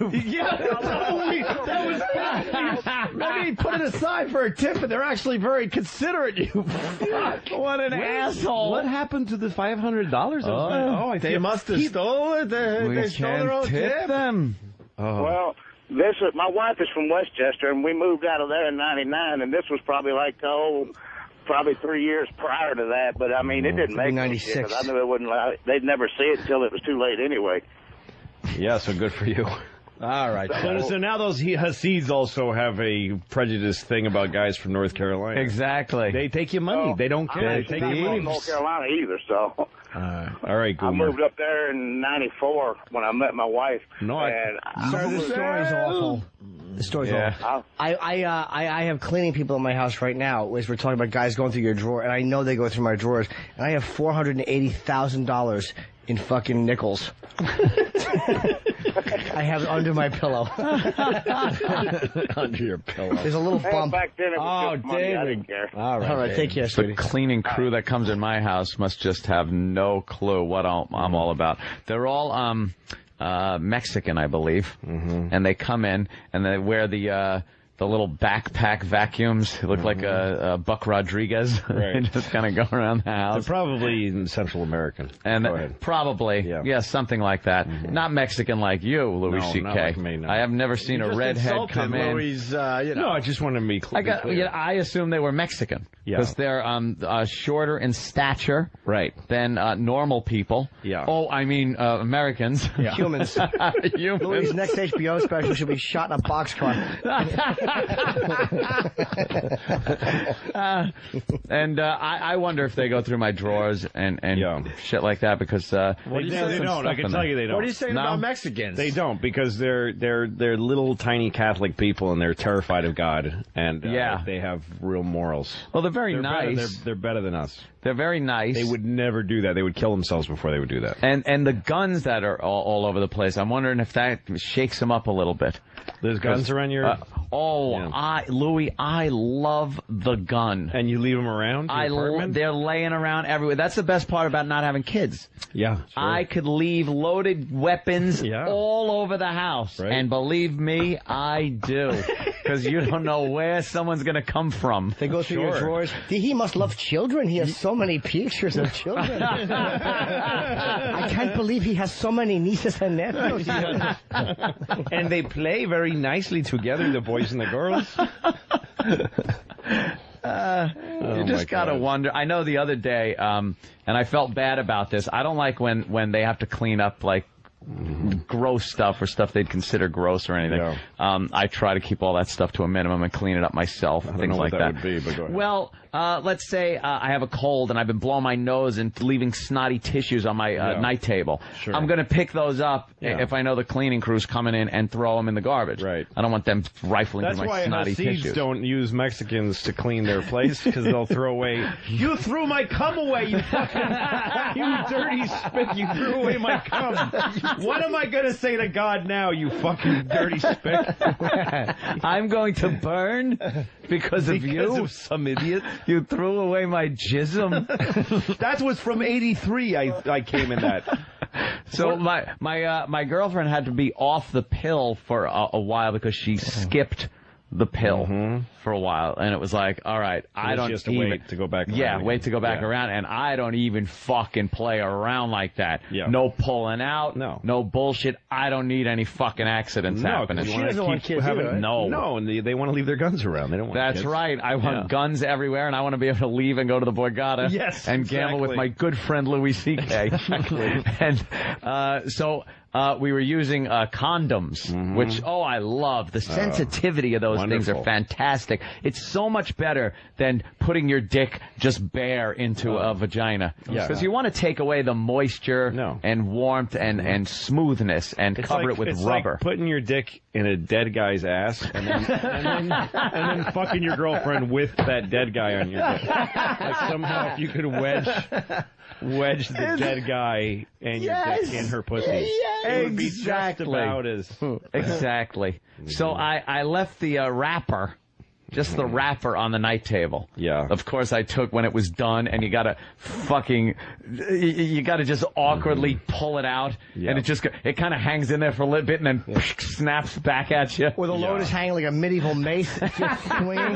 Maybe he put it aside for a tip, and they're actually very considerate. You fuck! What an asshole! What happened to the $500? They must have stolen it. They stole their own tip. Them. Well, my wife is from Westchester, and we moved out of there in '99, and this was probably probably 3 years prior to that. But I mean, it didn't make any shit, 'cause I knew it wouldn't. They'd never see it until it was too late anyway. Yeah, so good for you. All right. So now those Hasids also have a prejudice thing about guys from North Carolina. Exactly. They take your money. They don't care. They take your money. North Carolina either, so. All right, I moved up there in '94 when I met my wife. The story's awful. The story's awful. I have cleaning people in my house right now. As we're talking about guys going through your drawer, and I know they go through my drawers, and I have $480,000 in fucking nickels. I have it under my pillow. Under your pillow. There's a little bump. Back then it was just money. I didn't care. All right, take care, The sweetie. cleaning crew that comes in my house must just have no clue what I'm all about. They're all Mexican, I believe, and they come in and they wear the little backpack vacuums. They look like a Buck Rodriguez. Right. They just kind of go around the house. They're probably Central American. And probably, something like that. Not Mexican like you, Louis C.K. Not like me, no. I have never seen a redhead come in. Louis, No, I just want to be clear. I assume they were Mexican because Yeah. they're shorter in stature, Right. than normal people. Yeah. Oh, I mean Americans. Yeah. Humans. Humans. Louis' next HBO special should be shot in a boxcar. And I wonder if they go through my drawers and shit like that because They don't. I can tell you they don't. What are you saying about Mexicans? They don't, because they're little tiny Catholic people, and they're terrified of God, and they have real morals. Well, they're very nice. They're better than us. They're very nice. They would never do that. They would kill themselves before they would do that. And the guns that are all over the place, I'm wondering if that shakes them up a little bit. There's guns around your... Louis, I love the gun. And you leave them around your apartment? They're laying around everywhere. That's the best part about not having kids. Yeah, sure. I could leave loaded weapons all over the house. Right. And believe me, I do. Because you don't know where someone's going to come from. They go through your drawers. He must love children. He has so many pictures of children. I can't believe he has so many nieces and nephews. And they play very nicely together, the boys and the girls. You just gotta wonder. I know the other day, and I felt bad about this. I don't like when they have to clean up like gross stuff or stuff they'd consider gross or anything. I try to keep all that stuff to a minimum and clean it up myself. I don't things know like what that. would be, but go ahead. Well, let's say I have a cold and I've been blowing my nose and leaving snotty tissues on my night table. Sure. I'm going to pick those up if I know the cleaning crew's coming in and throw them in the garbage. Right. I don't want them rifling through my snotty tissues. That's why Hasids don't use Mexicans to clean their place, because they'll throw away. You threw my cum away, you fucking, you dirty spick! You threw away my cum. What am I gonna say to God now, you fucking dirty spick? I'm going to burn because of you. Because of some idiot. You threw away my jism. That was from '83. I came in that. So my girlfriend had to be off the pill for a while because she skipped the pill for a while, and it was like, all right, I don't just wait to go back around. Yeah, wait to go back around, and I don't even fucking play around like that. Yeah. No pulling out, no bullshit. I don't need any fucking accidents happening. She doesn't want kids either, right? No, and they want to leave their guns around. They don't want That's kids. right. I want guns everywhere, and I want to be able to leave and go to the Borgata and gamble with my good friend Louis C.K. And so we were using condoms, which, I love. The sensitivity of those things are fantastic. It's so much better than putting your dick just bare into a vagina. Because you want to take away the moisture and warmth and smoothness and cover it with rubber. Like putting your dick in a dead guy's ass and then fucking your girlfriend with that dead guy on your dick. Like somehow if you could wedge the dead guy and your dick in her pussy. It would be just about as... Exactly. So I left the wrapper, just the wrapper on the night table. Yeah. Of course I took when it was done, and you gotta just awkwardly pull it out, and it kind of hangs in there for a little bit and then snaps back at you. With a lotus hanging like a medieval mace, just swinging.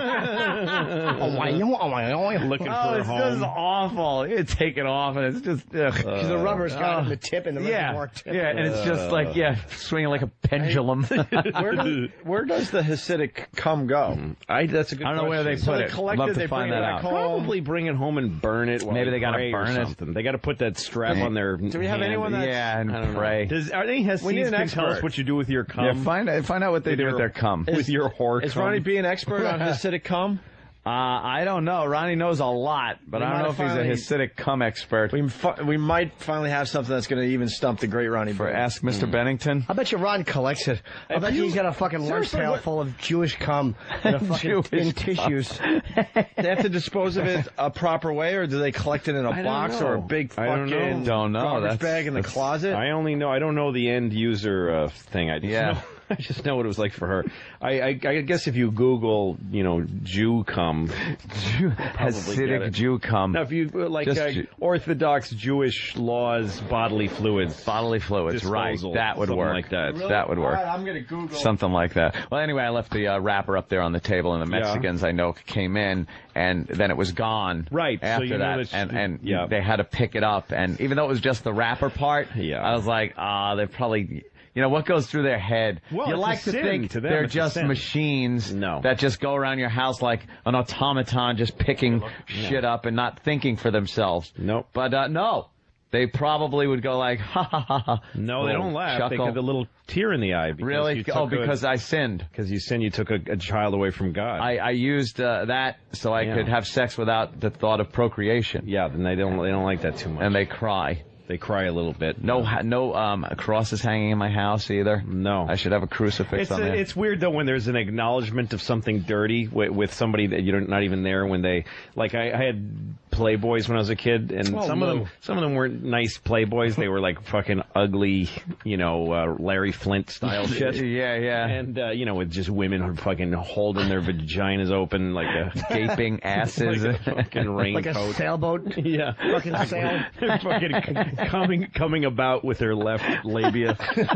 Looking for a home. It's just awful. You take it off, and it's just... Because the rubber's got on the tip and the reservoir tip. Yeah, and it's just like, swinging like a pendulum. Where does the Hasidic cum go? That's a good question. I don't know where they put it. Love to find that out. Probably bring it home and burn it. Maybe they got to burn it. They got to put that strap on their. Do we have anyone that's... and pray. Are any Hasids can tell us what you do with your cum? Yeah, find out what they do with their cum. With your whore cum. Is Ronnie B an expert on Hasidic cum? I don't know. Ronnie knows a lot, but I don't know if he's a Hasidic cum expert. We might finally have something that's going to even stump the great Ronnie B. For Ask Mr. Bennington. I bet you Ron collects it. I bet you he's got a fucking lunch pail full of Jewish cum in tissues. They have to dispose of it a proper way, or do they collect it in a box or a big fucking garbage bag in the closet? I don't know the end user thing. I just know what it was like for her. I guess if you Google, Jew cum, Hasidic Jew cum. Now, if you Orthodox Jewish laws, bodily fluids, right? That would work. Like that. Really? That would work. All right, I'm gonna Google something like that. Well, anyway, I left the wrapper up there on the table, and the Mexicans I know came in, and then it was gone. Right. After so that, and they had to pick it up, and even though it was just the wrapper part, I was like, they're probably. What goes through their head? Well, you like to think they're just machines that just go around your house like an automaton, just picking shit up and not thinking for themselves. Nope. But no, they probably would go like, ha ha ha ha. No, they don't laugh. Chuckle. They get a little tear in the eye. Really? Because I sinned. Because you sinned, you took a child away from God. I used that so I could have sex without the thought of procreation. Yeah, then they don't like that too much. And they cry. They cry a little bit. No crosses hanging in my house either. No. I should have a crucifix on there. It's weird, though, when there's an acknowledgement of something dirty with somebody that you're not even there when they... Like, I had Playboys when I was a kid, and some of them weren't nice Playboys. They were, like, fucking ugly, Larry Flint-style shit. Yeah. And, with just women who are fucking holding their vaginas open like a... Gaping asses. Like a fucking raincoat. Like a sailboat. Yeah. Fucking sail. They're fucking... coming about with their left labia.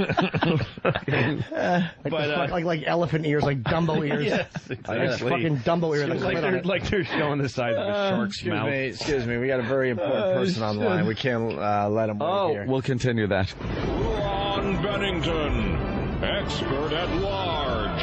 like elephant ears, like Dumbo ears. Yes, exactly. Fucking Dumbo ears. Like they're showing the size of a shark's mouth. Excuse me, we got a very important person online. We can't let him wait here. We'll continue that. Ron Bennington, expert at large.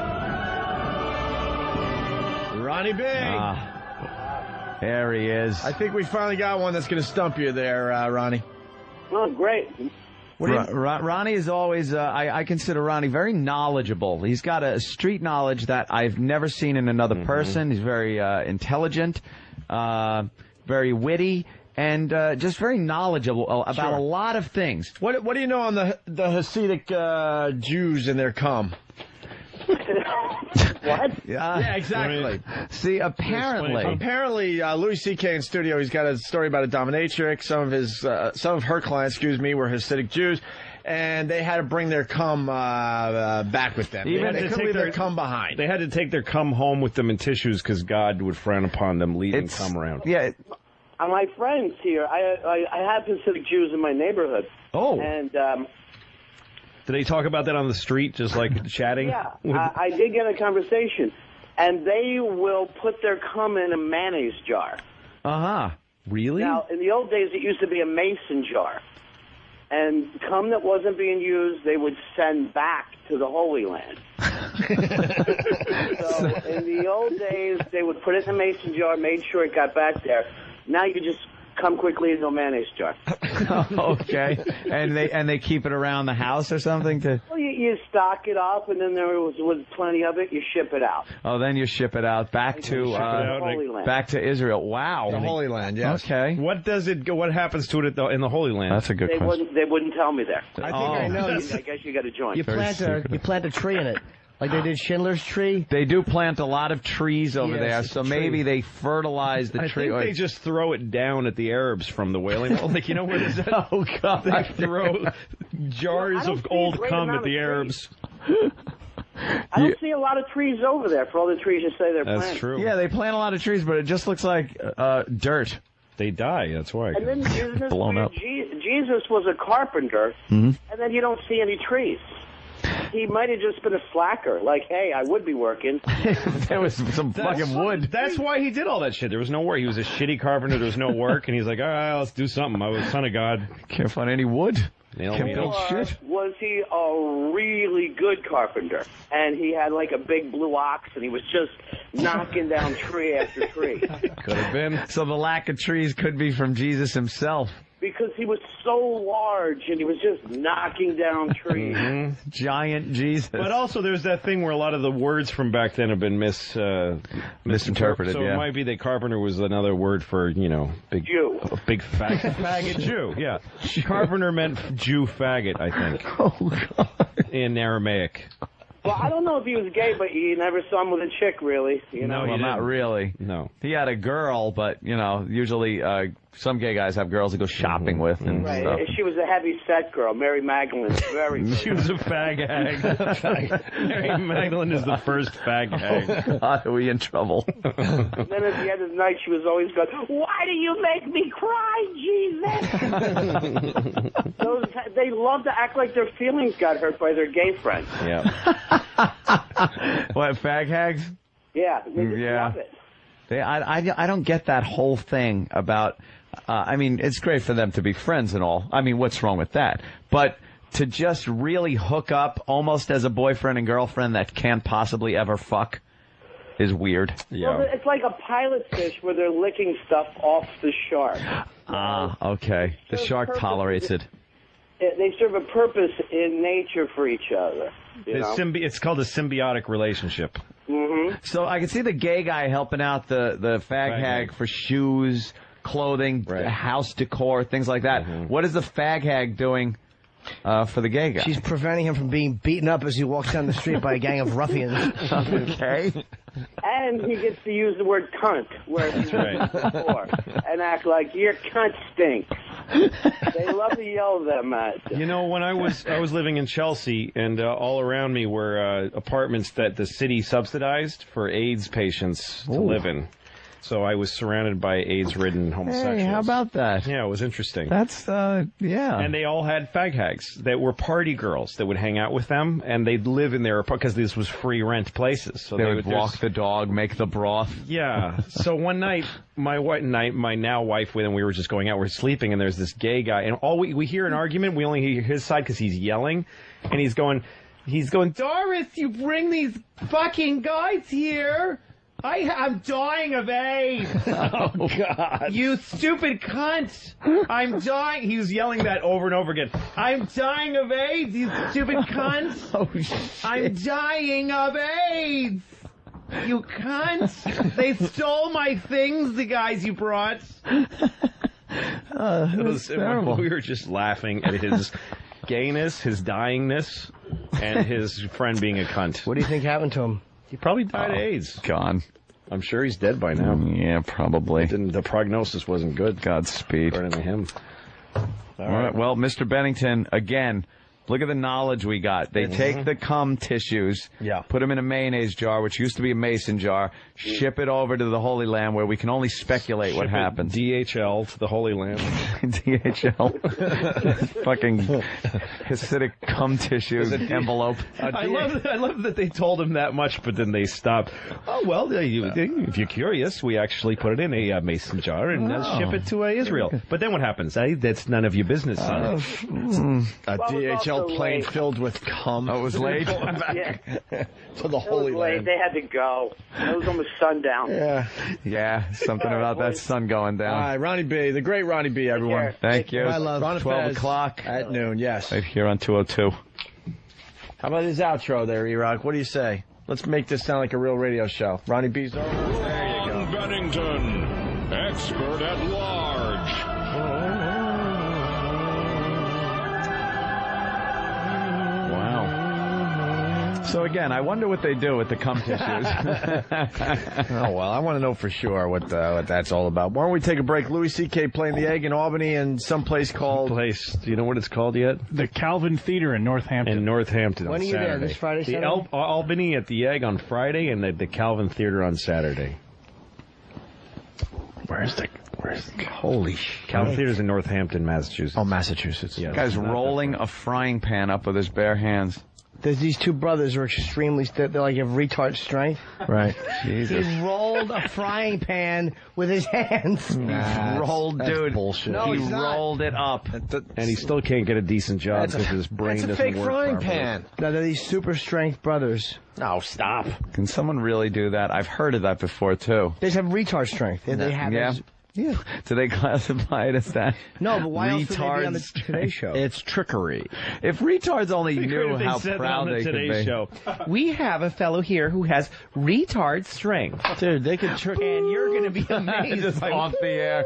Ronnie B. There he is. I think we finally got one that's going to stump you there, Ronnie. Oh, great. Ronnie is always, I consider Ronnie very knowledgeable. He's got a street knowledge that I've never seen in another person. He's very intelligent, very witty, and just very knowledgeable about a lot of things. What do you know on the Hasidic Jews and their cum? What? Yeah, exactly. See, apparently, Louis C.K. in studio, he's got a story about a dominatrix. Some of her clients, were Hasidic Jews, and they had to bring their cum back with them. They couldn't leave their cum behind. They had to take their cum home with them in tissues because God would frown upon them leaving cum around. Yeah. My friends here, I have Hasidic Jews in my neighborhood. Oh. And did they talk about that on the street, just like chatting? Yeah, I did get a conversation, and they will put their cum in a mayonnaise jar. Really? Now, in the old days, it used to be a mason jar, and cum that wasn't being used, they would send back to the Holy Land. So in the old days, they would put it in a mason jar, made sure it got back there. Now you can just come quickly into a mayonnaise jar. Okay. And they keep it around the house or something to. Well, you stock it up, and then there was plenty of it. You ship it out. Oh, then you ship it out back to Holy Land. Back to Israel. Wow. The Holy Land, yes. Okay. What happens to it in the Holy Land? That's a good question. They wouldn't tell me there. I think I know. I guess you got to join. You plant a tree in it. Like they did Schindler's Tree? They do plant a lot of trees over there, so maybe they fertilize the tree. I think they just throw it down at the Arabs from the Wailing Wall. Like, where there's that? Oh, God. They throw jars of old cum at the Arabs. I don't see a lot of trees over there for all the trees you say they're planting. That's true. Yeah, they plant a lot of trees, but it just looks like dirt. They die, that's why. And then blown up. Jesus was a carpenter, and then you don't see any trees. He might have just been a slacker. Like, hey, I would be working. There was some fucking wood. That's why he did all that shit. There was no work. He was a shitty carpenter. There was no work. And he's like, all right, let's do something. I was son of God. Can't find any wood. Can't build shit. Was he a really good carpenter? And he had like a big blue ox, and he was just knocking down tree after tree. Could have been. So the lack of trees could be from Jesus himself. Because he was so large, and he was just knocking down trees. Giant Jesus. But also, there's that thing where a lot of the words from back then have been misinterpreted. So it might be that carpenter was another word for, big Jew. A big faggot Jew. Yeah, carpenter meant Jew faggot, I think. Oh God. In Aramaic. Well, I don't know if he was gay, but you never saw him with a chick, really. No, well, not really. No. He had a girl, but, usually some gay guys have girls to go shopping with and stuff. She was a heavy-set girl, Mary Magdalene. She was a fag hag. Mary Magdalene is the first fag hag. Oh, God, are we in trouble? Then at the end of the night, she was always going, why do you make me cry, Jesus? They love to act like their feelings got hurt by their gay friends. Yeah. What, fag hags? Yeah, they just love it. I don't get that whole thing about, it's great for them to be friends and all. What's wrong with that? But to just really hook up almost as a boyfriend and girlfriend that can't possibly ever fuck is weird. Yeah. Well, it's like a pilot fish where they're licking stuff off the shark. Okay. The shark tolerates it. They serve a purpose in nature for each other. It's called a symbiotic relationship. So I can see the gay guy helping out the fag hag for shoes, clothing, house decor, things like that. What is the fag hag doing for the gay guy? She's preventing him from being beaten up as he walks down the street by a gang of ruffians. Okay. And he gets to use the word cunt, where he used before, and act like your cunt stinks. They love to yell them at. When I was living in Chelsea, and all around me were apartments that the city subsidized for AIDS patients to live in. So I was surrounded by AIDS-ridden homosexuals. Hey, how about that? Yeah, it was interesting. That's, yeah. And they all had fag hags that were party girls that would hang out with them, and they'd live in their apartment, because this was free rent places. So they would walk the dog, make the broth. Yeah. So one night, my now wife, when we were just going out, we're sleeping, and there's this gay guy, and all we hear an argument, we only hear his side because he's yelling, and he's going, Doris, you bring these fucking guys here. I'm dying of AIDS. Oh, God. You stupid cunt. I'm dying. He was yelling that over and over again. I'm dying of AIDS, you stupid cunt. Oh, shit. I'm dying of AIDS. You cunt. They stole my things, the guys you brought. It was terrible. We were just laughing at his gayness, his dyingness, and his friend being a cunt. What do you think happened to him? He probably died of AIDS. Gone. I'm sure he's dead by now. Yeah, probably. The prognosis wasn't good. Godspeed. According to him. All right. Well, Mr. Bennington, again, look at the knowledge we got. They take the cum tissues, put them in a mayonnaise jar, which used to be a mason jar, ship it over to the Holy Land, where we can only speculate what happened. DHL to the Holy Land. DHL. Fucking Hasidic cum tissue envelope. I love that they told him that much, but then they stopped. Oh, well, if you're curious, we actually put it in a mason jar and ship it to Israel. But then what happens? That's none of your business, son. A DHL plane filled with cum. Oh, it was late? To the Holy Land. They had to go. It was almost sundown. Yeah, something about that sun going down. All right, Ronnie B, the great Ronnie B, everyone. Thank you. I love Ron 12 o'clock. At noon, yes. Right here on 202. How about his outro there, E-Rock? What do you say? Let's make this sound like a real radio show. Ronnie B's over. There you go. Ron Bennington, expert at large. So again, I wonder what they do with the cum tissues. Oh, well, I want to know for sure what that's all about. Why don't we take a break? Louis C.K. playing the Egg in Albany and someplace called... Do you know what it's called yet? The Calvin Theater in Northampton. In Northampton When on are you Saturday. there? This Friday, The Saturday? Albany at the Egg on Friday and the Calvin Theater on Saturday. Where's the holy shit. Calvin Theater's in Northampton, Massachusetts. Oh, Massachusetts. Yeah, Guy's rolling a frying pan up with his bare hands. There's these two brothers who are extremely, they're like have retard strength. Right. Jesus. He rolled a frying pan with his hands. Dude. Bullshit. No, he it's not. rolled it up. And he still can't get a decent job because his brain That's a doesn't fake work frying properly. pan. No, they're these super strength brothers. No, stop. Can someone really do that? I've heard of that before, too. They just have retard strength. They have Yeah? those- Yeah. Do they classify it as that? No, but why else would they be on the Retards. Today Show? It's trickery. If retards only knew They how said that proud on the they could Today be. Show. We have a fellow here who has retard strength. Dude, they could trick... And you're going to be amazed. Just by off the air.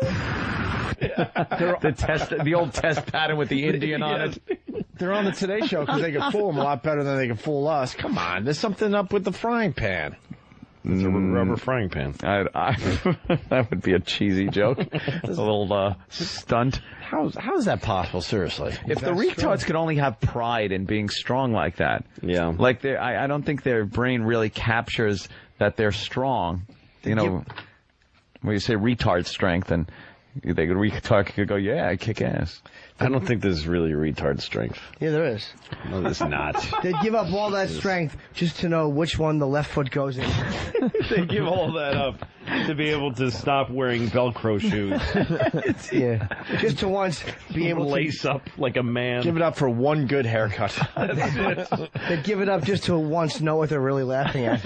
the old test pattern with the Indian on it. They're on the Today Show because they can fool them a lot better than they can fool us. Come on, there's something up with the frying pan. It's a rubber frying pan. That would be a cheesy joke. A little stunt. How is that possible? Seriously, If the retards could only have pride in being strong like that, like I don't think their brain really captures that they're strong. You know, when you say retard strength, and retard could go, yeah, I kick ass. I don't think there's really retard strength. Yeah, there is. No, there's not. They'd give up all that strength just to know which one the left foot goes in. They give all that up to be able to stop wearing Velcro shoes. Yeah. Just to once be able to lace up like a man. Give it up for one good haircut. That's it. They'd give it up just to once know what they're really laughing at.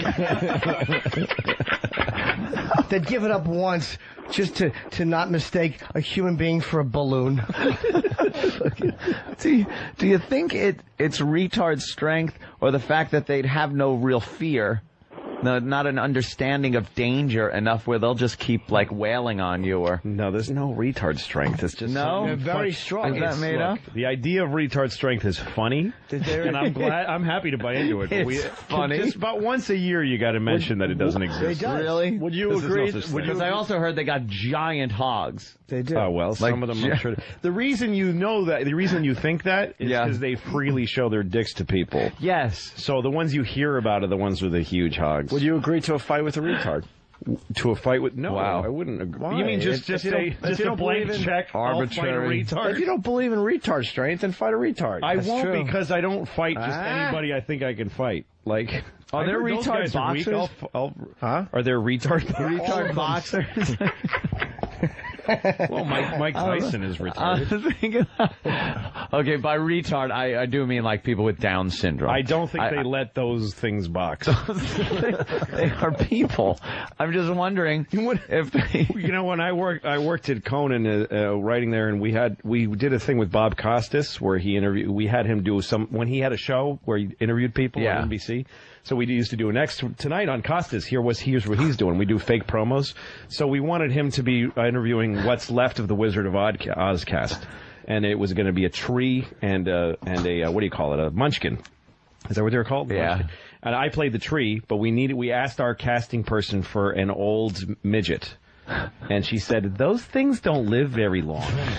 They'd give it up once just to not mistake a human being for a balloon. Do you think it's retard strength or the fact that they'd have no real fear, not an understanding of danger enough where they'll just keep like wailing on you? Or no, there's no retard strength. It's just They're very strong. Is that made up? The idea of retard strength is funny, and I'm happy to buy into it. But It's funny. Just about once a year, you got to mention that it doesn't exist. It does. Really? Would you This is agree? no such thing. Because I also heard they got giant hogs. They do. Oh well, some of them. I'm sure. The reason you know that, the reason you think that, is because they freely show their dicks to people. Yes. So the ones you hear about are the ones with the huge hogs. Would you agree to a fight with a retard? To a fight with Wow. I wouldn't agree. Why? You mean If you don't blank believe in check? arbitrary- I'll fight a retard. If you don't believe in retard strength, then fight a retard. I That's won't true. because I don't fight just anybody I think I can fight. Like, Are there I heard those retard guys are weak. boxers? Are there retard Retard boxers? Well, Mike Tyson is retarded. Okay, by retard, I do mean like people with Down syndrome. I don't think they let those things box. They are people. I'm just wondering if they... You know, when I worked at Conan writing there, and we did a thing with Bob Costas where we had him do when he had a show where he interviewed people on NBC. So we used to do tonight on Costas. Here's what he's doing. We do fake promos. So we wanted him to be interviewing what's left of the Wizard of Oz cast, and it was going to be a tree and a what do you call it? A munchkin. Is that what they were called? Yeah. Munchkin. And I played the tree, but we asked our casting person for an old midget. And she said, those things don't live very long.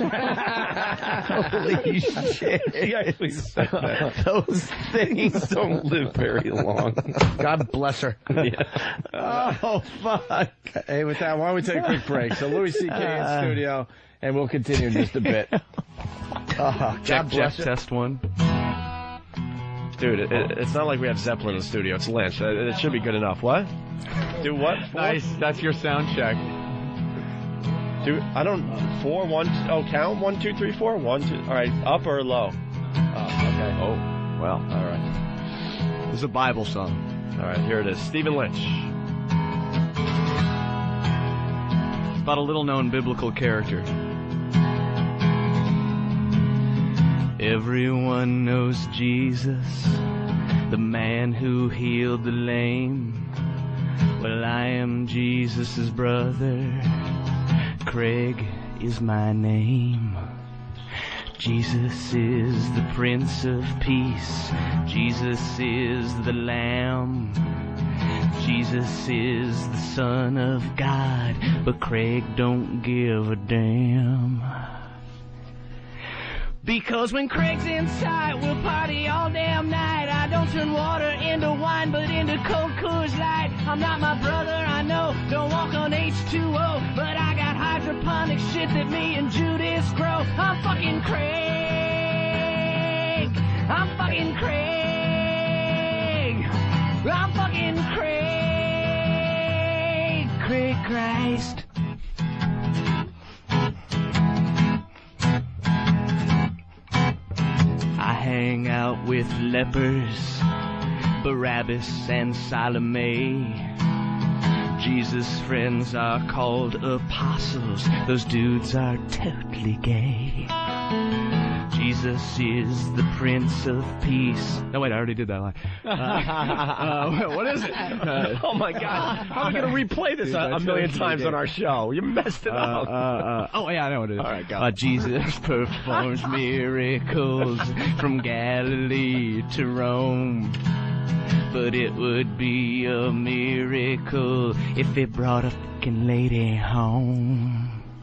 Holy shit. She actually said that. Those things don't live very long. God bless her. Yeah. Oh, fuck. Hey, with that, why don't we take a quick break? So Louis C.K. in studio, and we'll continue in just a bit. God bless test one. Dude, it's not like we have Zeppelin in the studio. It's Lynch. It should be good enough. What? Do what? Nice. That's your sound check. Dude, I don't... 4, 1... Oh, count? 1, 2, 3, 4? 1, 2... All right, up or low? Okay. Oh, well. All right. This is a Bible song. All right, here it is. Stephen Lynch. It's about a little-known biblical character. Everyone knows Jesus, the man who healed the lame. Well, I am Jesus' brother. Craig is my name. Jesus is the Prince of Peace. Jesus is the Lamb. Jesus is the Son of God, but Craig don't give a damn. Because when Craig's in sight, we'll party all damn night. I don't turn water into wine, but into cold Coors Light. I'm not my brother, I know, don't walk on H2O, but I got hydroponic shit that me and Judas grow. I'm fucking Craig. I'm fucking Craig. I'm fucking Craig. Craig Christ. I hang out with lepers, Barabbas and Salome. Jesus' friends are called apostles. Those dudes are totally gay. Jesus is the Prince of Peace. No, wait, I already did that line. What is it? Oh, my God. How am I going to replay this a million times on our show? You messed it up. Oh, yeah, I know what it is. All right, go. Jesus performs miracles from Galilee to Rome. But it would be a miracle if it brought a fucking lady home.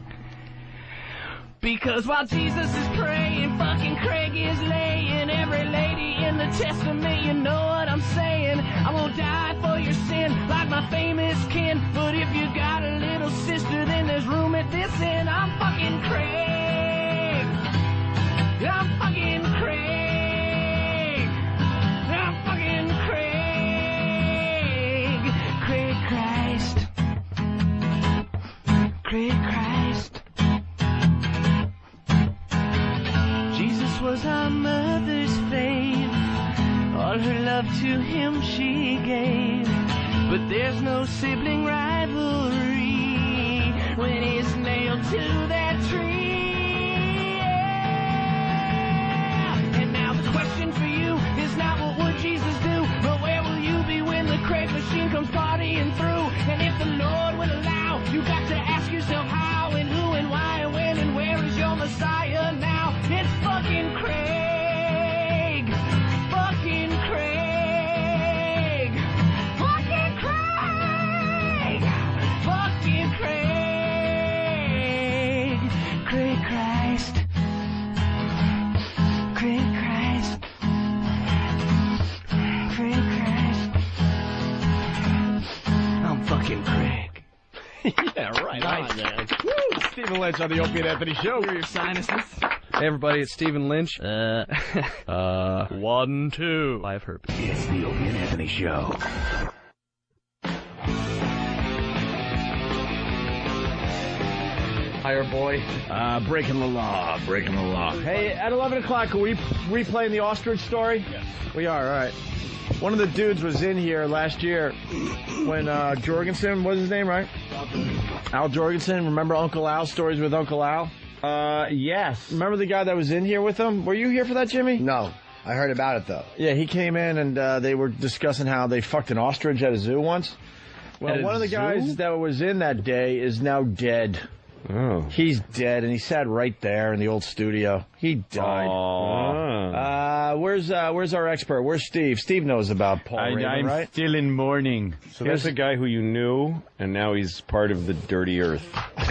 Because while Jesus is praying, fucking Craig is laying. Every lady in the testament, you know what I'm saying. I won't die for your sin like my famous kin. But if you got a little sister, then there's room at this end. I'm fucking Craig. I'm fucking Craig. I'm fucking Craig. Craig Christ. Craig Christ. Jesus was our mother's fave. All her love to him she gave. But there's no sibling rivalry when he's nailed to that tree. Yeah. And now the question for you is not what would Jesus do, but where will you be when the Craig machine comes partying through? And if the Lord will allow, you got to ask yourself how and who and why and when and where is your Messiah now? It's fucking Craig. Fucking Craig. Fucking Craig. Fucking Craig. Craig Christ. Craig Christ. Craig Christ. I'm fucking Craig. Yeah, right. Nice. Man. Woo! Stephen Lynch on the Opie and Anthony Show. Your sinuses. Hey, everybody, it's Stephen Lynch. 1, 2. I have herpes. It's the Opie and Anthony Show. Higher boy. Breaking the law. Breaking the law. Hey, at 11 o'clock, are we replaying the ostrich story? Yes. We are, all right. One of the dudes was in here last year when Jorgensen, what's his name, right? Al Jorgensen. Remember Uncle Al, stories with Uncle Al? Yes. Remember the guy that was in here with him? Were you here for that, Jimmy? No. I heard about it, though. Yeah, he came in and they were discussing how they fucked an ostrich at a zoo once. Well, one of the guys that was in that day is now dead. Oh. He's dead, and he sat right there in the old studio. He died. Where's our expert? Where's Steve? Steve knows about Paul Raven, I'm right? still in mourning. So that's a guy who you knew, and now he's part of the dirty earth.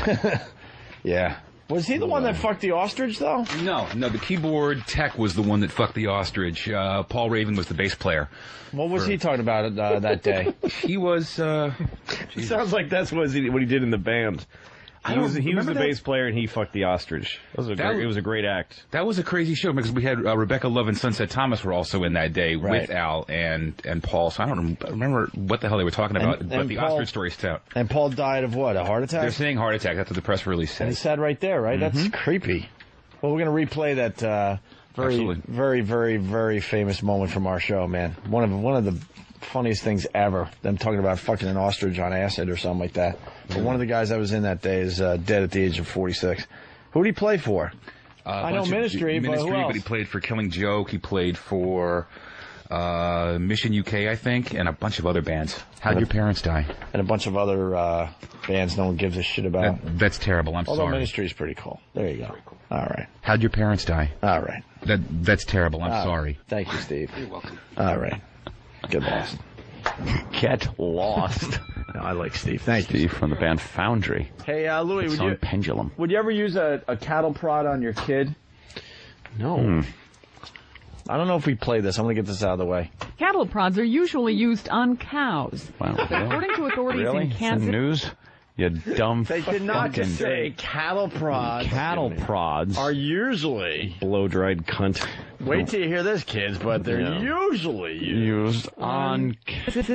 Yeah. Was he the one that fucked the ostrich, though? No, the keyboard tech was the one that fucked the ostrich. Paul Raven was the bass player. What was he talking about that day? He was... Sounds like that's what he did in the band. He was the bass player, and he fucked the ostrich. It was a great act. That was a crazy show, because we had Rebecca Love and Sunset Thomas were also in that day with Al and Paul. So I don't remember what the hell they were talking about, but the ostrich story is out. And Paul died of what, a heart attack? They're saying heart attack. That's what the press release said. And he said right there, right? Mm-hmm. That's creepy. Well, we're going to replay that very, very, very famous moment from our show, man. One of the funniest things ever. Them talking about fucking an ostrich on acid or something like that. But one of the guys that was in that day is dead at the age of 46. Who did he play for? I know Ministry, but who else? But he played for Killing Joke. He played for Mission UK, I think, and a bunch of other bands. How'd Your Parents Die? And a bunch of other bands no one gives a shit about. That's terrible. I'm Although sorry. Ministry's pretty cool. There you go. Cool. All right. How'd Your Parents Die? All right. That's terrible. I'm sorry. Thank you, Steve. You're welcome. All right. Get lost. Get lost. No, I like Steve. Thank you. Steve from the band Foundry. Hey, Louis, Pendulum. Would you ever use a cattle prod on your kid? No. I don't know if we play this. I'm going to get this out of the way. Cattle prods are usually used on cows. Wow. But according to authorities in Kansas... News? You dumb They did not just say cattle prods. Cattle prods are usually blow-dried cunt. Wait till you hear this, kids, but they're usually used on cows.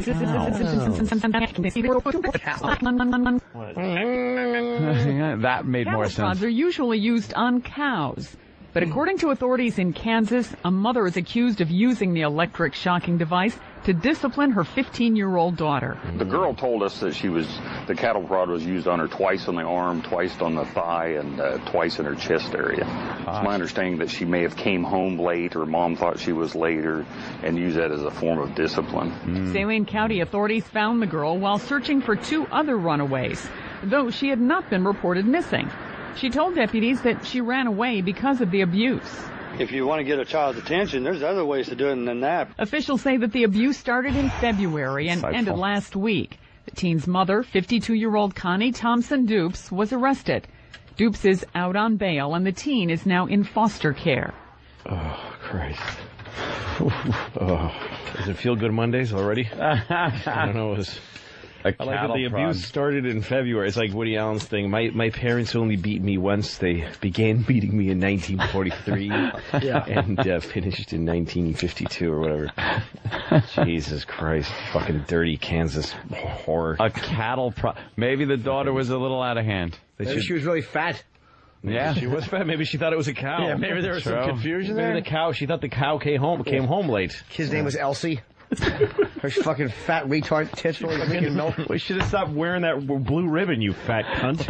That made more sense. Cattle prods are usually used on cows. But according to authorities in Kansas, a mother is accused of using the electric shocking device to discipline her 15-year-old daughter. The girl told us that the cattle prod was used on her twice on the arm, twice on the thigh, and twice in her chest area. It's my understanding that she may have came home late, or mom thought she was later, and used that as a form of discipline. Saline County authorities found the girl while searching for 2 other runaways, though she had not been reported missing. She told deputies that she ran away because of the abuse. If you want to get a child's attention, there's other ways to do it than that. Officials say that the abuse started in February and ended last week. The teen's mother, 52-year-old Connie Thompson Dupes, was arrested. Dupes is out on bail, and the teen is now in foster care. Oh, Christ. Does it feel good Mondays already? I don't know. I like that the abuse started in February. It's like Woody Allen's thing. My parents only beat me once. They began beating me in 1943 and finished in 1952 or whatever. Jesus Christ. Fucking dirty Kansas horror. A cattle prod. Maybe the daughter was a little out of hand. Maybe she was really fat. Yeah, she was fat. Maybe she thouut it was a cow. Yeah, maybe there was some confusion there. Maybe she thought the cow came home late. His name was Elsie. Her fucking fat retard tits were drinking milk. We should have stopped wearing that blue ribbon, you fat cunt.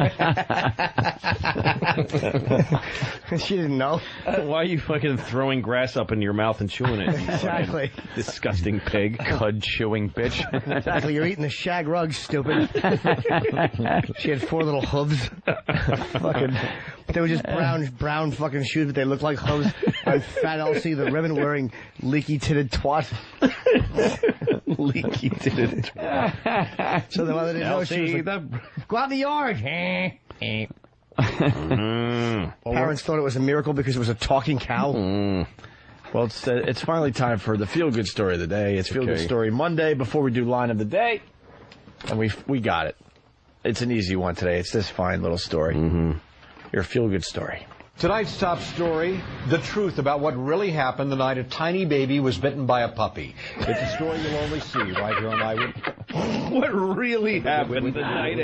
She didn't know. Why are you fucking throwing grass up in your mouth and chewing it? Exactly. Disgusting pig. Cud chewing bitch. Exactly. You're eating the shag rug, stupid. She had 4 little hooves. Fucking. They were just brown fucking shoes, but they looked like hooves. And fat Elsie, the ribbon-wearing, leaky-titted twat. Leaky-titted twat. So the mother didn't know. She was like, go out in the yard. Parents thought it was a miracle because it was a talking cow. Well, it's finally time for the feel-good story of the day. It's feel-good story Monday before we do line of the day. And we got it. It's an easy one today. It's this fine little story. Your feel-good story. Tonight's top story, the truth about what really happened the night a tiny baby was bitten by a puppy. It's a story you'll only see right here on Eyewitness. What really happened the night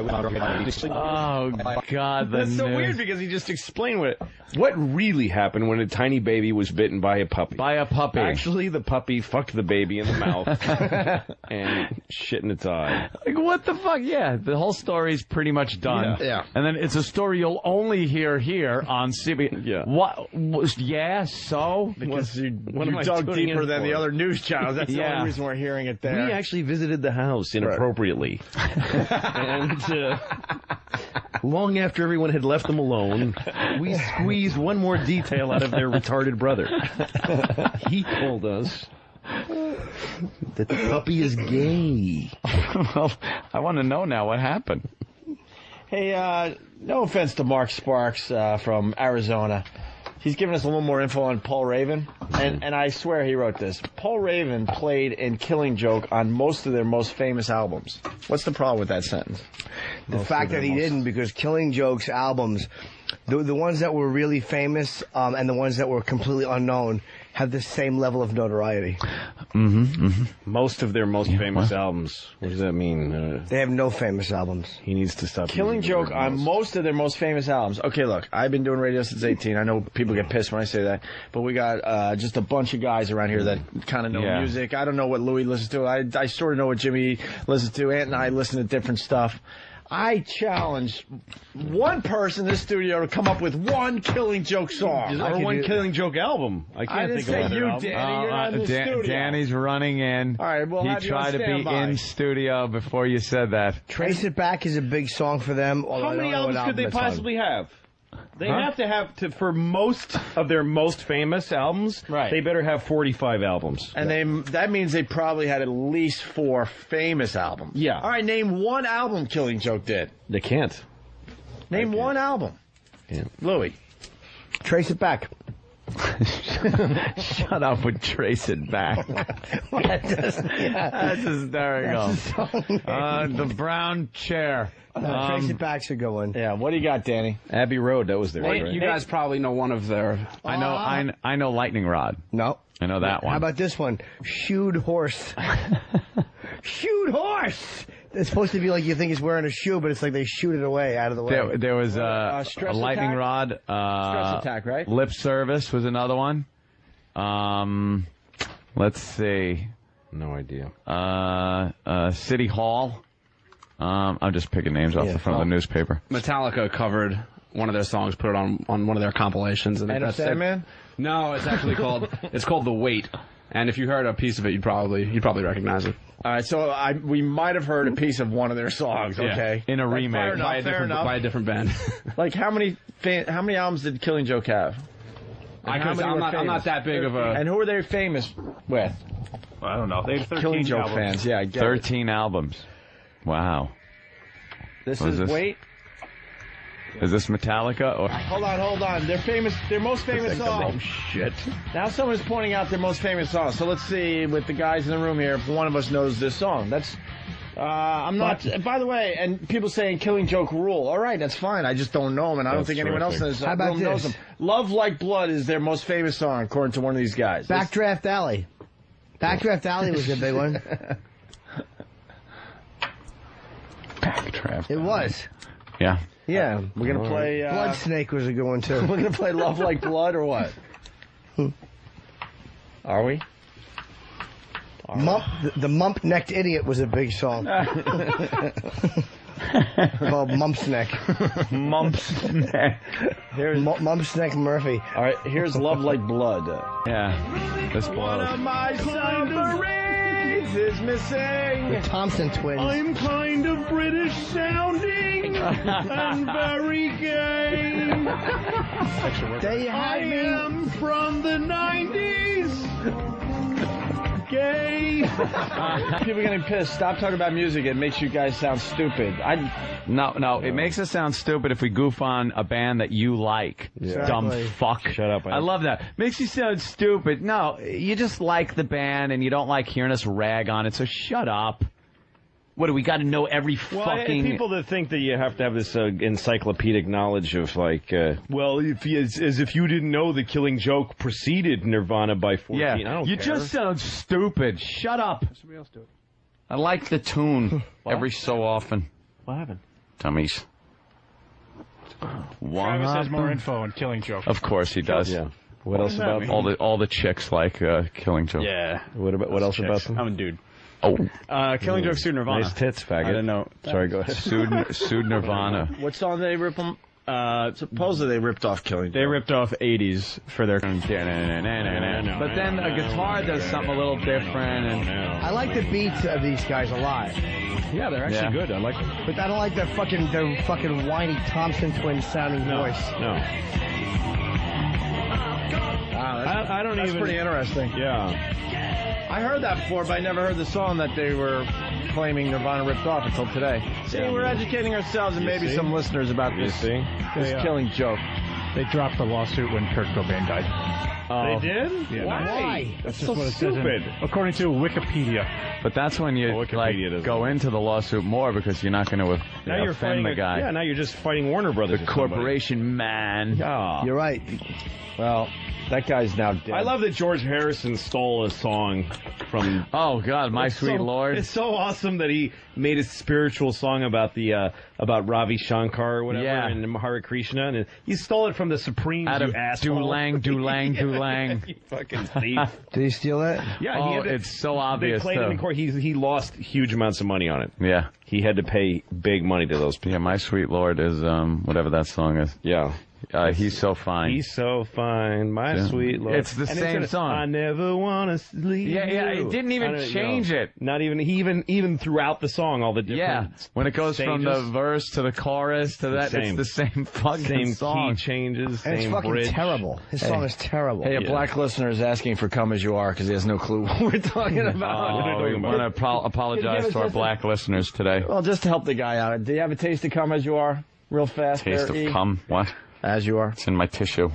Oh, God, That's so weird because he just explained what really happened when a tiny baby was bitten by a puppy. By a puppy. Actually, the puppy fucked the baby in the mouth and shit in its eye. Like, what the fuck? Yeah, the whole story's pretty much done. Yeah. And then it's a story you'll only hear here on CBS. Yeah. What? Yeah, so? Because you dug deeper than the other news channels. That's the only reason we're hearing it there. We actually visited the house inappropriately. And long after everyone had left them alone, we squeezed one more detail out of their retarded brother. He told us that the puppy is gay. Well, I want to know now what happened. Hey, no offense to Mark Sparks from Arizona. He's giving us a little more info on Paul Raven, and I swear he wrote this. Paul Raven played in Killing Joke on most of their most famous albums. What's the problem with that sentence? The fact that he didn't, because Killing Joke's albums, the ones that were really famous and the ones that were completely unknown, have the same level of notoriety. Most of their most famous albums. What does that mean? They have no famous albums. He needs to stop. Killing Joke on most of their most famous albums. Okay, look, I've been doing radio since 18. I know people get pissed when I say that, but we got just a bunch of guys around here that kind of know music. I don't know what Louis listens to. I sort of know what Jimmy listens to. Ant and I listen to different stuff. I challenge one person in this studio to come up with one Killing Joke song. Or one Killing Joke album. I can't think of you, Danny. You're not in the studio. Danny's running in. All right, we'll have he you on tried to be standby. in studio before you said that. Trace It Back is a big song for them. How many albums could they possibly have? They have to for most of their most famous albums, they better have 45 albums. And that means they probably had at least 4 famous albums. Yeah. All right, name one album Killing Joke did. They can't. Name one album. Yeah. Louis. Trace It Back. Shut up with Trace It Back. That's hysterical. The brown chair. Trace It Back's a good one. Yeah, what do you got, Danny? Abbey Road, that was their Well, you guys probably know one of their... I know Lightning Rod. No. I know that one. How about this one? Shoed Horse. Shoed Horse! It's supposed to be like you think he's wearing a shoe, but it's like they shoot it away out of the way. There was a Lightning Rod. Stress Attack, right? Lip Service was another one. Let's see. No idea. City Hall. I'm just picking names off the front of the newspaper. Metallica covered one of their songs, put it on one of their compilations. And Enter Sandman? No, it's actually called The Wait. And if you heard a piece of it, you'd probably recognize it. All right, so we might have heard a piece of one of their songs. Okay, in a remake by a different band. Like how many albums did Killing Joke have? I'm not that big of a. And who were they famous with? Well, I don't know. They had 13 Killing Joke albums. fans. Yeah, I get 13 albums. Wow. This is Wait. Is this Metallica or? Hold on. Their most famous song. Oh shit. Now someone's pointing out their most famous song. So let's see with the guys in the room here if one of us knows this song. That's I'm not. By the way, and people saying Killing Joke rule. All right, that's fine. I just don't know them, and I don't think anyone else in this room knows them. Love Like Blood is their most famous song, according to one of these guys. Backdraft Alley. Backdraft Alley was a big one. Backdraft. It was. Yeah. Yeah. We're gonna play. Blood Snake was a good one too. We're gonna play Love Like Blood or what? Are we? The Mump-Necked Idiot was a big song. Called Mump's Neck. Mump's Neck. Here's Mump's Neck Murphy. All right, here's Love Like Blood. Yeah, this blows. One of my submarines is missing. The Thompson twins. I'm kind of British sounding and very gay. I am from the 90s. Gay. People are getting pissed. Stop talking about music. It makes you guys sound stupid. No. It makes us sound stupid if we goof on a band that you like. Yeah. Dumb fuck. Shut up. I love that. Makes you sound stupid. No, you just like the band and you don't like hearing us rag on it, so shut up. What do we got to know every Well, fucking... people that think that you have to have this encyclopedic knowledge of, like, well, as if you didn't know the Killing Joke preceded Nirvana by 14. Yeah, I don't you care. just sound stupid. Shut up. Somebody else do it. I like the tune every so often. What happened? Dummies. Travis has more info on Killing Joke. Of course he does. Yeah. What else about all the chicks like Killing Joke? Yeah. What else about them? I'm a dude. Oh. Killing Joke sued Nirvana. Nice tits, faggot. I didn't know. Sorry, go ahead. Sued Nirvana. What song did they rip them? Supposedly they ripped off Killing Joke. They ripped off 80s for their... But then a guitar does something a little different. And I like the beats of these guys a lot. Yeah, they're actually good. I like them. But I don't like their fucking whiny Thompson twins sounding voice. No. Wow, I don't that's even... pretty interesting. Yeah. I heard that before, but I never heard the song that they were claiming Nirvana ripped off until today. See, we're educating ourselves and maybe some listeners about this Killing Joke. They dropped the lawsuit when Kurt Cobain died. They did? Yeah, Why? That's so just what it stupid. says according to Wikipedia. But that's when you go into the lawsuit more because you're not going to now you're offend the guy. Yeah, now you're just fighting Warner Brothers. The corporation man. Yeah. You're right. Well, that guy's now dead. I love that George Harrison stole a song from... Oh, God, My Sweet Lord. It's so awesome that he made a spiritual song about about Ravi Shankar or whatever and Hare Krishna. And he stole it from the Supremes, Out of you asshole. Dulang. You fucking thief. Did he steal that? Yeah, it's so obvious, They played it in court. He lost huge amounts of money on it. Yeah. He had to pay big money to those people. Yeah, My Sweet Lord is whatever that song is. Yeah. He's so fine. He's so fine, my sweet Lord. It's the same song. I never want to leave Yeah, you. it didn't even change it. Not even, even throughout the song, all the different when it goes stages. from the verse to the chorus to that, it's the same fucking song. Key changes, And it's same fucking bridge. terrible. His song is terrible. Hey, a black listener is asking for Come As You Are because he has no clue what we're talking about. We want to apologize to our black listeners today. Well, just to help the guy out. Do you have a taste of Come As You Are? Real fast. Taste there, of cum? What? As You Are. It's in my tissue.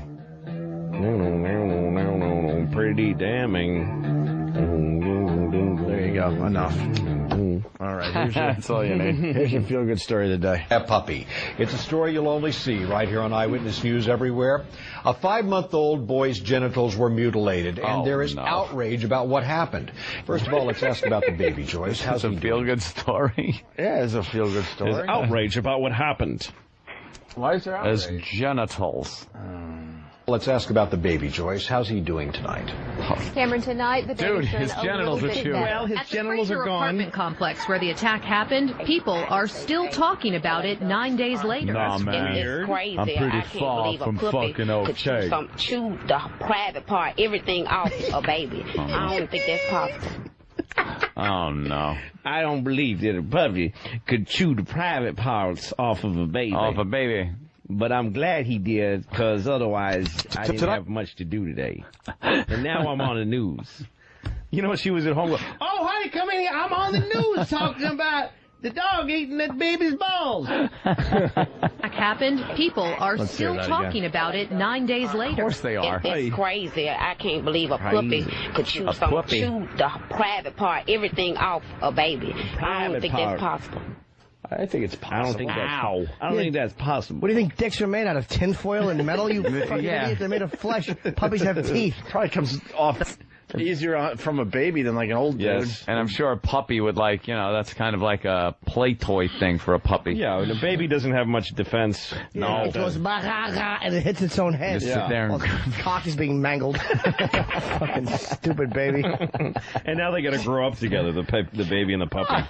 Pretty damning. There you go. Enough. All right. That's all you need. Here's your feel-good story of the day. A puppy. It's a story you'll only see right here on Eyewitness News everywhere. A 5-month-old boy's genitals were mutilated, and there is outrage about what happened. First of all, let's ask about the baby, Joyce. How's a feel-good story? Yeah, it's a feel-good story. There's outrage about what happened. Why is there outrage? As genitals. Let's ask about the baby, Joyce. How's he doing tonight? Cameron, tonight the Dude, baby's his doing genitals a are little bit chewing. better. Well, his genitals are gone. Apartment complex where the attack happened, people are still talking about it 9 days later. Nah, man. It's crazy. I'm pretty I can't far believe from a puppy fucking could okay. chew the private part, everything off a baby. I don't think that's possible. Oh, no. I don't believe that a puppy could chew the private parts off of a baby. Off a baby. But I'm glad he did, because otherwise I didn't have much to do today. And now I'm on the news. You know, she was at home. Oh, honey, come in here. I'm on the news talking about the dog eating that baby's balls. Attack happened, people are still talking about it 9 days later. Of course they are. It's crazy. I can't believe a puppy could chew A puppy. chew the private part, everything off a baby. I don't think that's possible. I think it's possible. I don't think that's possible. What do you think dicks are made out of? Tinfoil and metal? You fucking idiot. They're made of flesh. Puppies have teeth. Probably comes off easier from a baby than like an old dude. And I'm sure a puppy would that's kind of like a play toy thing for a puppy. Yeah, and a baby doesn't have much defense. Yeah, it goes and it hits its own head. Just sit there and... cock is being mangled. Fucking stupid baby. And now they got to grow up together, the baby and the puppy.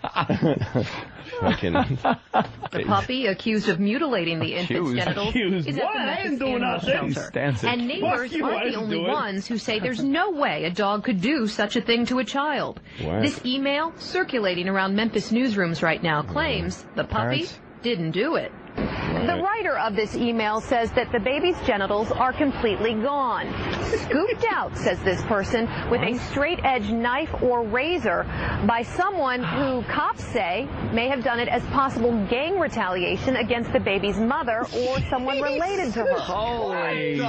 The puppy, accused of mutilating the infant's genitals, is at the Memphis Animal Shelter. And neighbors aren't the only ones who say there's no way a dog could do such a thing to a child. What? This email, circulating around Memphis newsrooms right now, claims the puppy didn't do it. The writer of this email says that the baby's genitals are completely gone. Scooped out, says this person, with a straight-edge knife or razor by someone who cops say may have done it as possible gang retaliation against the baby's mother or someone related to her. Holy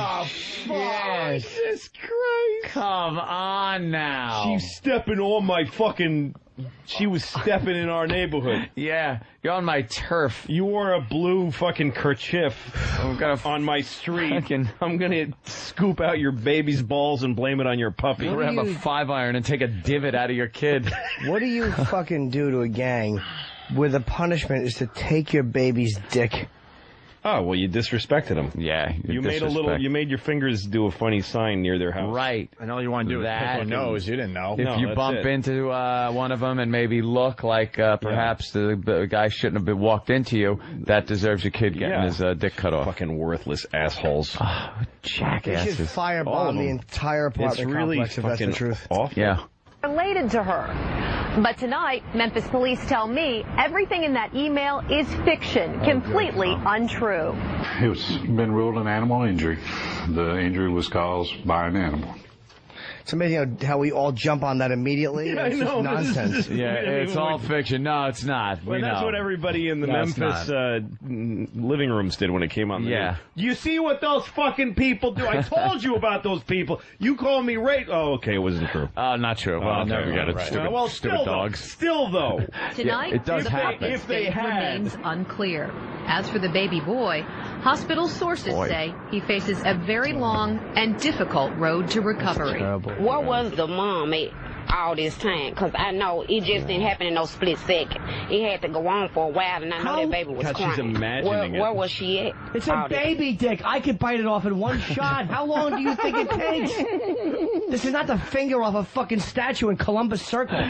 shit. Jesus Christ. Come on now. She's stepping on my fucking She was stepping in our neighborhood. Yeah, you're on my turf. You wore a blue fucking kerchief on my street. I'm gonna scoop out your baby's balls and blame it on your puppy. We're gonna have a 5-iron and take a divot out of your kid. What do you fucking do to a gang where the punishment is to take your baby's dick? Oh, well, you disrespected them. Yeah, you made your fingers do a funny sign near their house. Right. And all you want to do is pick your nose. You didn't know. If you bump into one of them and maybe look like perhaps the guy shouldn't have been walked into you, that deserves your kid getting his dick cut off. Fucking worthless assholes. Oh, jackasses. They should firebomb the entire apartment complex if that's the truth. Awful. Yeah. Related to her. But tonight, Memphis police tell me everything in that email is fiction, completely untrue. It's been ruled an animal injury. The injury was caused by an animal. It's amazing how we all jump on that immediately. Yeah, it's I know. just nonsense. It's all fiction. No, it's not. Well, that's what everybody in the Memphis living rooms did when it came on the news. You see what those fucking people do? I told you about those people. You call me rape. Oh, okay, it wasn't true. Not true. Well, okay, never got it. Stupid, stupid dogs. Still, though. Tonight, it does happen. If they remains unclear. As for the baby boy, hospital sources say he faces a very long and difficult road to recovery. Where was the mom at all this time? Because I know it just didn't happen in no split second. It had to go on for a while, and I know that baby was crying. She's imagining where was she at? It's a baby dick. I could bite it off in one shot. How long do you think it takes? This is not the finger off a fucking statue in Columbus Circle.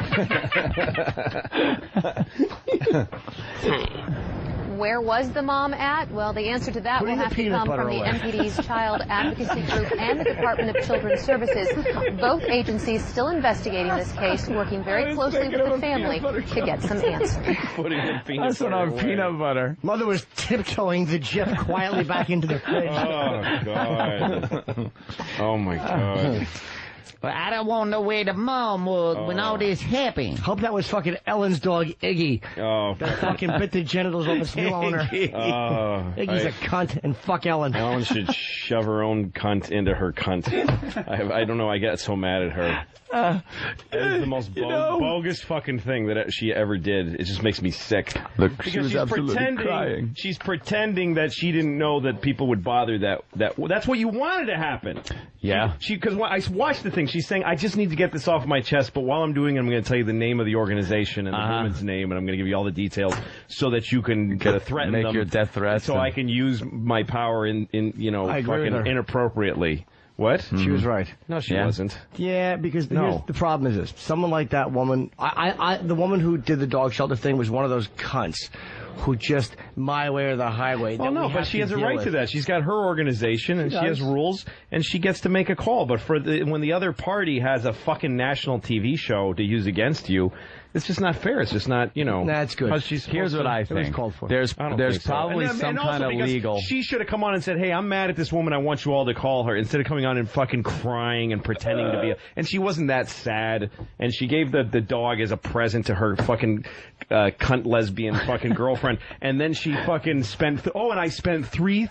Where was the mom at? Well, the answer to that will have to come from the MPD's Child Advocacy Group and the Department of Children's Services. Both agencies still investigating this case, working very closely with the family to get some answers. That's on peanut butter. Mother was tiptoeing the Jeff quietly back into the fridge. Oh, God. Oh, my God. But I don't want to know where the mom was when all this happened. Hope that was fucking Ellen's dog, Iggy. Oh. That fucking bit the genitals off its new owner. Iggy's a cunt, and fuck Ellen. Ellen should shove her own cunt into her cunt. I don't know, I get so mad at her. It's the most bogus fucking thing that she ever did. It just makes me sick. Look, she was absolutely crying. She's pretending that she didn't know that people would bother that's what you wanted to happen. Yeah. Because I watched the thing. She's saying, I just need to get this off my chest, but while I'm doing it, I'm going to tell you the name of the organization and the woman's name, and I'm going to give you all the details so that you can threaten them. Make your death threats. So I can use my power in fucking inappropriately. What? She was right. No, she wasn't. Yeah, because here's the problem is this. Someone like that woman, the woman who did the dog shelter thing was one of those cunts who just my way or the highway. Well, no, but she has a right to that. She's got her organization, and she has rules, and she gets to make a call. But when the other party has a fucking national TV show to use against you, it's just not fair. It's just not, That's good. Here's what I think. There's probably some kind of legal. She should have come on and said, hey, I'm mad at this woman. I want you all to call her, instead of coming on and fucking crying and pretending to be and she wasn't that sad. And she gave the dog as a present to her fucking cunt lesbian fucking girlfriend. And then she fucking spent, and I spent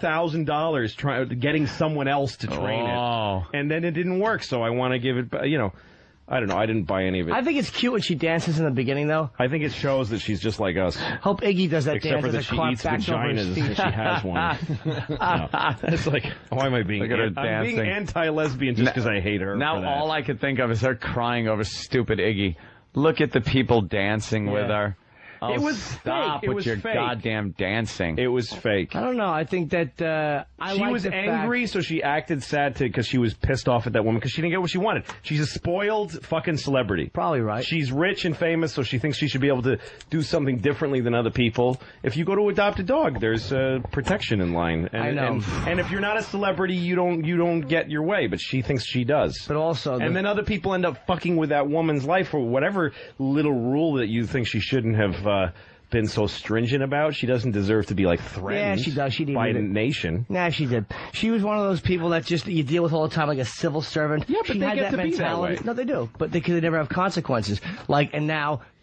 $3,000 getting someone else to train it. And then it didn't work. So I want to give it, I don't know. I didn't buy any of it. I think it's cute when she dances in the beginning, though. I think it shows that she's just like us. Hope Iggy does that Except dance. Except for that she eats vaginas and she has one. It's like, why am I being? Look at her I'm being anti-lesbian just because I hate her. Now all I could think of is her crying over stupid Iggy. Look at the people dancing with her. Oh, it was stop fake. with your goddamn dancing. It was fake. I don't know. I think that she was angry, so she acted sad because she was pissed off at that woman because she didn't get what she wanted. She's a spoiled fucking celebrity. Probably right. She's rich and famous, so she thinks she should be able to do something differently than other people. If you go to adopt a dog, there's protection in line. And, I know. And if you're not a celebrity, you don't get your way. But she thinks she does. But also, and then other people end up fucking with that woman's life for whatever little rule that you think she shouldn't have been so stringent about. She doesn't deserve to be threatened. Yeah, she does. She did by a nation. Nah, she did. She was one of those people that just you deal with all the time like a civil servant. Yeah, but she they had get that to mentality. be that way. No, they do. But they never have consequences. And now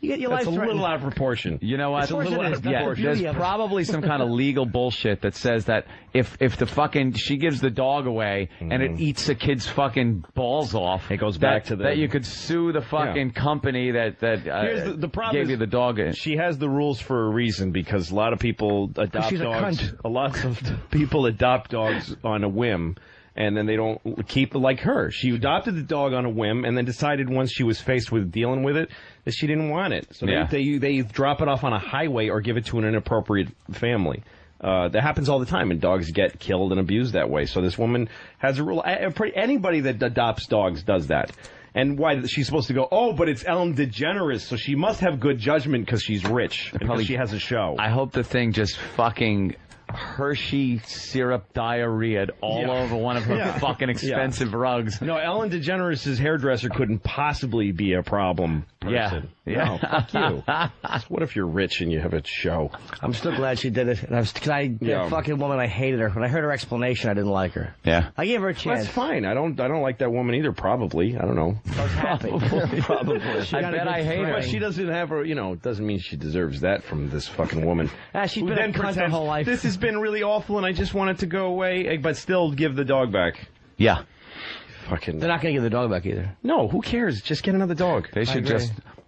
You get your That's life a little threatened. out of proportion. You know what? Of course it is. That's the beauty there's of it. probably some kind of legal bullshit that says that if the fucking she gives the dog away and it eats the kid's fucking balls off, it goes back to the that you could sue the fucking company that Here's the problem gave is you the dog. She has the rules for a reason because a lot of people adopt she's a dogs. cunt. A lot of people adopt dogs on a whim. And then they don't keep like her. She adopted the dog on a whim, and then decided once she was faced with dealing with it that she didn't want it. So they drop it off on a highway or give it to an inappropriate family. That happens all the time, and dogs get killed and abused that way. So this woman has a rule. Anybody that adopts dogs does that. And why she's supposed to go, oh, but it's Ellen DeGeneres, so she must have good judgment because she's rich and because she has a show. I hope the thing just fucking Hershey syrup diarrhea all over one of her fucking expensive rugs. No, Ellen DeGeneres' hairdresser couldn't possibly be a problem person. No, fuck you. What if you're rich and you have a show? I'm still glad she did it. And that fucking woman, I hated her. When I heard her explanation, I didn't like her. Yeah. I gave her a chance. That's fine. I don't like that woman either, probably. I don't know. I was happy. Probably. I bet I hate her. But she doesn't have her, doesn't mean she deserves that from this fucking woman. She's been a cunt her whole life. This has been really awful and I just want it to go away, but still give the dog back. Yeah. Fucking. They're not going to give the dog back either. No, who cares? Just get another dog. They should just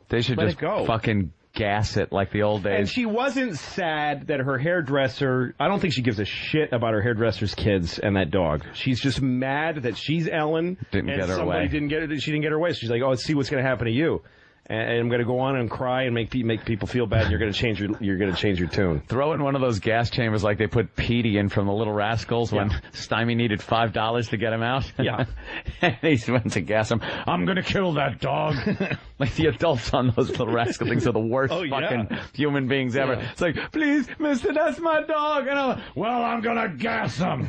go. Fucking gas it like the old days. And she wasn't sad that her hairdresser, I don't think she gives a shit about her hairdresser's kids and that dog. She's just mad that she's Ellen. Didn't get her way. She didn't get her way. So she's like, oh, let's see what's going to happen to you. And I'm going to go on and cry and make people feel bad. And you're going to change your tune. Throw it in one of those gas chambers like they put Petey in from the Little Rascals when Stymie needed $5 to get him out. Yeah. And he went to gas him. I'm going to kill that dog. Like the adults on those Little Rascal things are the worst fucking human beings ever. It's like, please, mister, that's my dog. And I'm like, well, I'm going to gas him.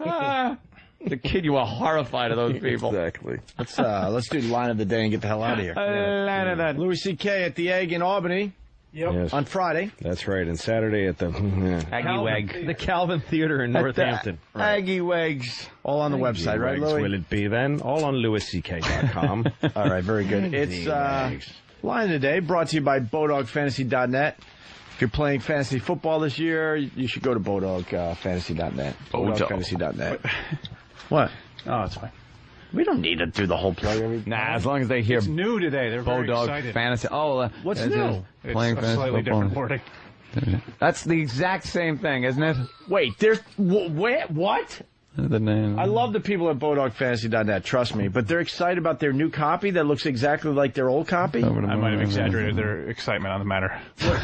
The kid, you were horrified of those people. Exactly. Let's do the line of the day and get the hell out of here. Line of that. Louis C.K. at the Egg in Albany. Yep. Yes. On Friday. That's right. And Saturday at the Aggie the Calvin Theater in Northampton. Aggie Wags. All on the website, right, Louis? Will it be then? All on LouisCK.com. All right, very good. It's Line of the Day brought to you by BowDogFantasy.net. If you're playing fantasy football this year, you should go to BowDogFantasy.net. BowDogFantasy.net. What? Oh, it's fine. We don't need to do the whole play. Nah, as long as they hear It's new today. They're very Bowdog excited. Fantasy. Oh, what's new? Playing It's a slightly different wording. That's the exact same thing, isn't it? Wait, there's what? The name. I love the people at BowDogFantasy.net, trust me, but they're excited about their new copy that looks exactly like their old copy. I might have exaggerated their excitement on the matter.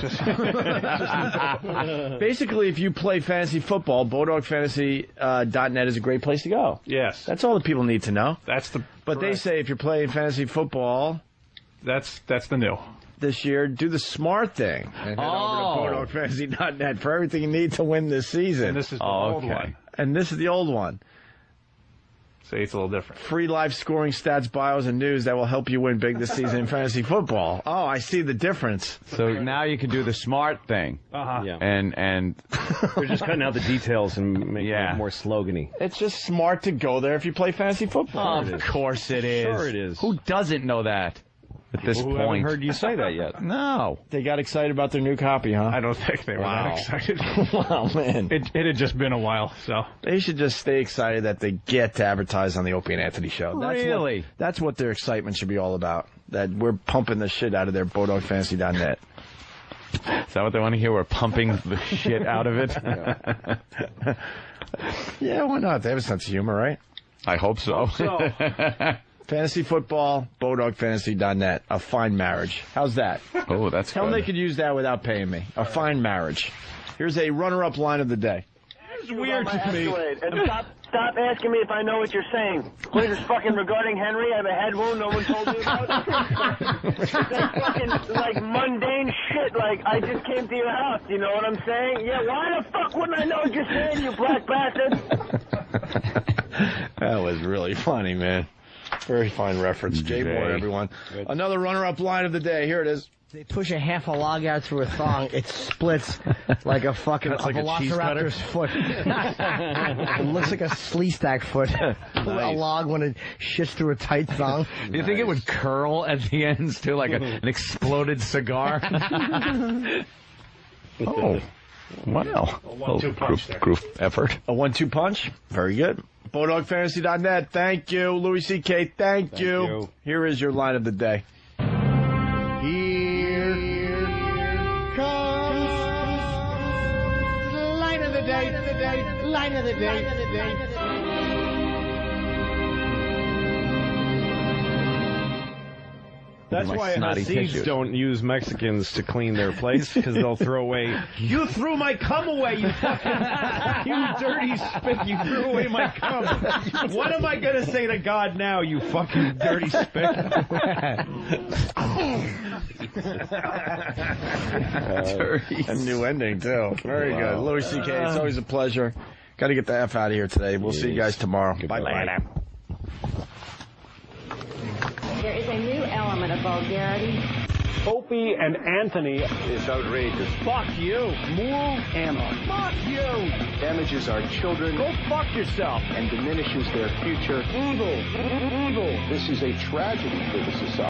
Basically, if you play fantasy football, BowDogFantasy.net is a great place to go. Yes. That's all the people need to know. But they say if you're playing fantasy football, that's the new. This year, do the smart thing and head over to BowDogFantasy.net for everything you need to win this season. And this is the old one. And this is the old one. See, it's a little different. Free live scoring, stats, bios, and news that will help you win big this season in fantasy football. Oh, I see the difference. So now you can do the smart thing. Yeah. And they're just cutting out the details and making it more slogany. It's just smart to go there if you play fantasy football. Of course it is. Sure it is. Who doesn't know that at this Who point? haven't heard you say that yet? No. They got excited about their new copy, huh? I don't think they were that excited. Wow, man. It had just been a while, so. They should just stay excited that they get to advertise on the Opie and Anthony show. Really? That's what their excitement should be all about. That we're pumping the shit out of their BowDogFantasy.net. Is that what they want to hear? We're pumping the shit out of it? Yeah, why not? They have a sense of humor, right? I hope so. Fantasy football, BowDogFantasy.net. A fine marriage. How's that? Oh, that's Tell them good. they could use that without paying me. A fine marriage. Here's a runner-up line of the day. It's weird to me. And stop asking me if I know what you're saying. What is this fucking regarding Henry? I have a head wound no one told me about. It's like fucking like mundane shit. Like I just came to your house. You know what I'm saying? Yeah. Why the fuck wouldn't I know what you're saying, you black bastard? That was really funny, man. Very fine reference. Jay Moore, everyone. Another runner-up line of the day. Here it is. They push a half a log out through a thong. It splits like a fucking like a velociraptor's foot. It looks like a sleestack foot. A log when it shits through a tight thong. Do you think it would curl at the ends too, like an exploded cigar? Oh, wow. A 1-2 punch group effort. A 1-2 punch? Very good. BulldogFantasy.net, thank you. Louis C.K., thank you. Here is your line of the day. Here comes line of the day, line of the day. That's why Hasids don't use Mexicans to clean their place, because they'll throw away. You threw my cum away, you fucking, you dirty spick! You threw away my cum. What am I gonna say to God now, you fucking dirty spick? A new ending too. Very good, Louis C.K. It's always a pleasure. Got to get the F out of here today. We'll see you guys tomorrow. Bye. There is a new element of vulgarity. Opie and Anthony is outrageous. Fuck you. Move, Emma. Fuck you. Damages our children. Go fuck yourself. And diminishes their future. Evil. This is a tragedy for the society.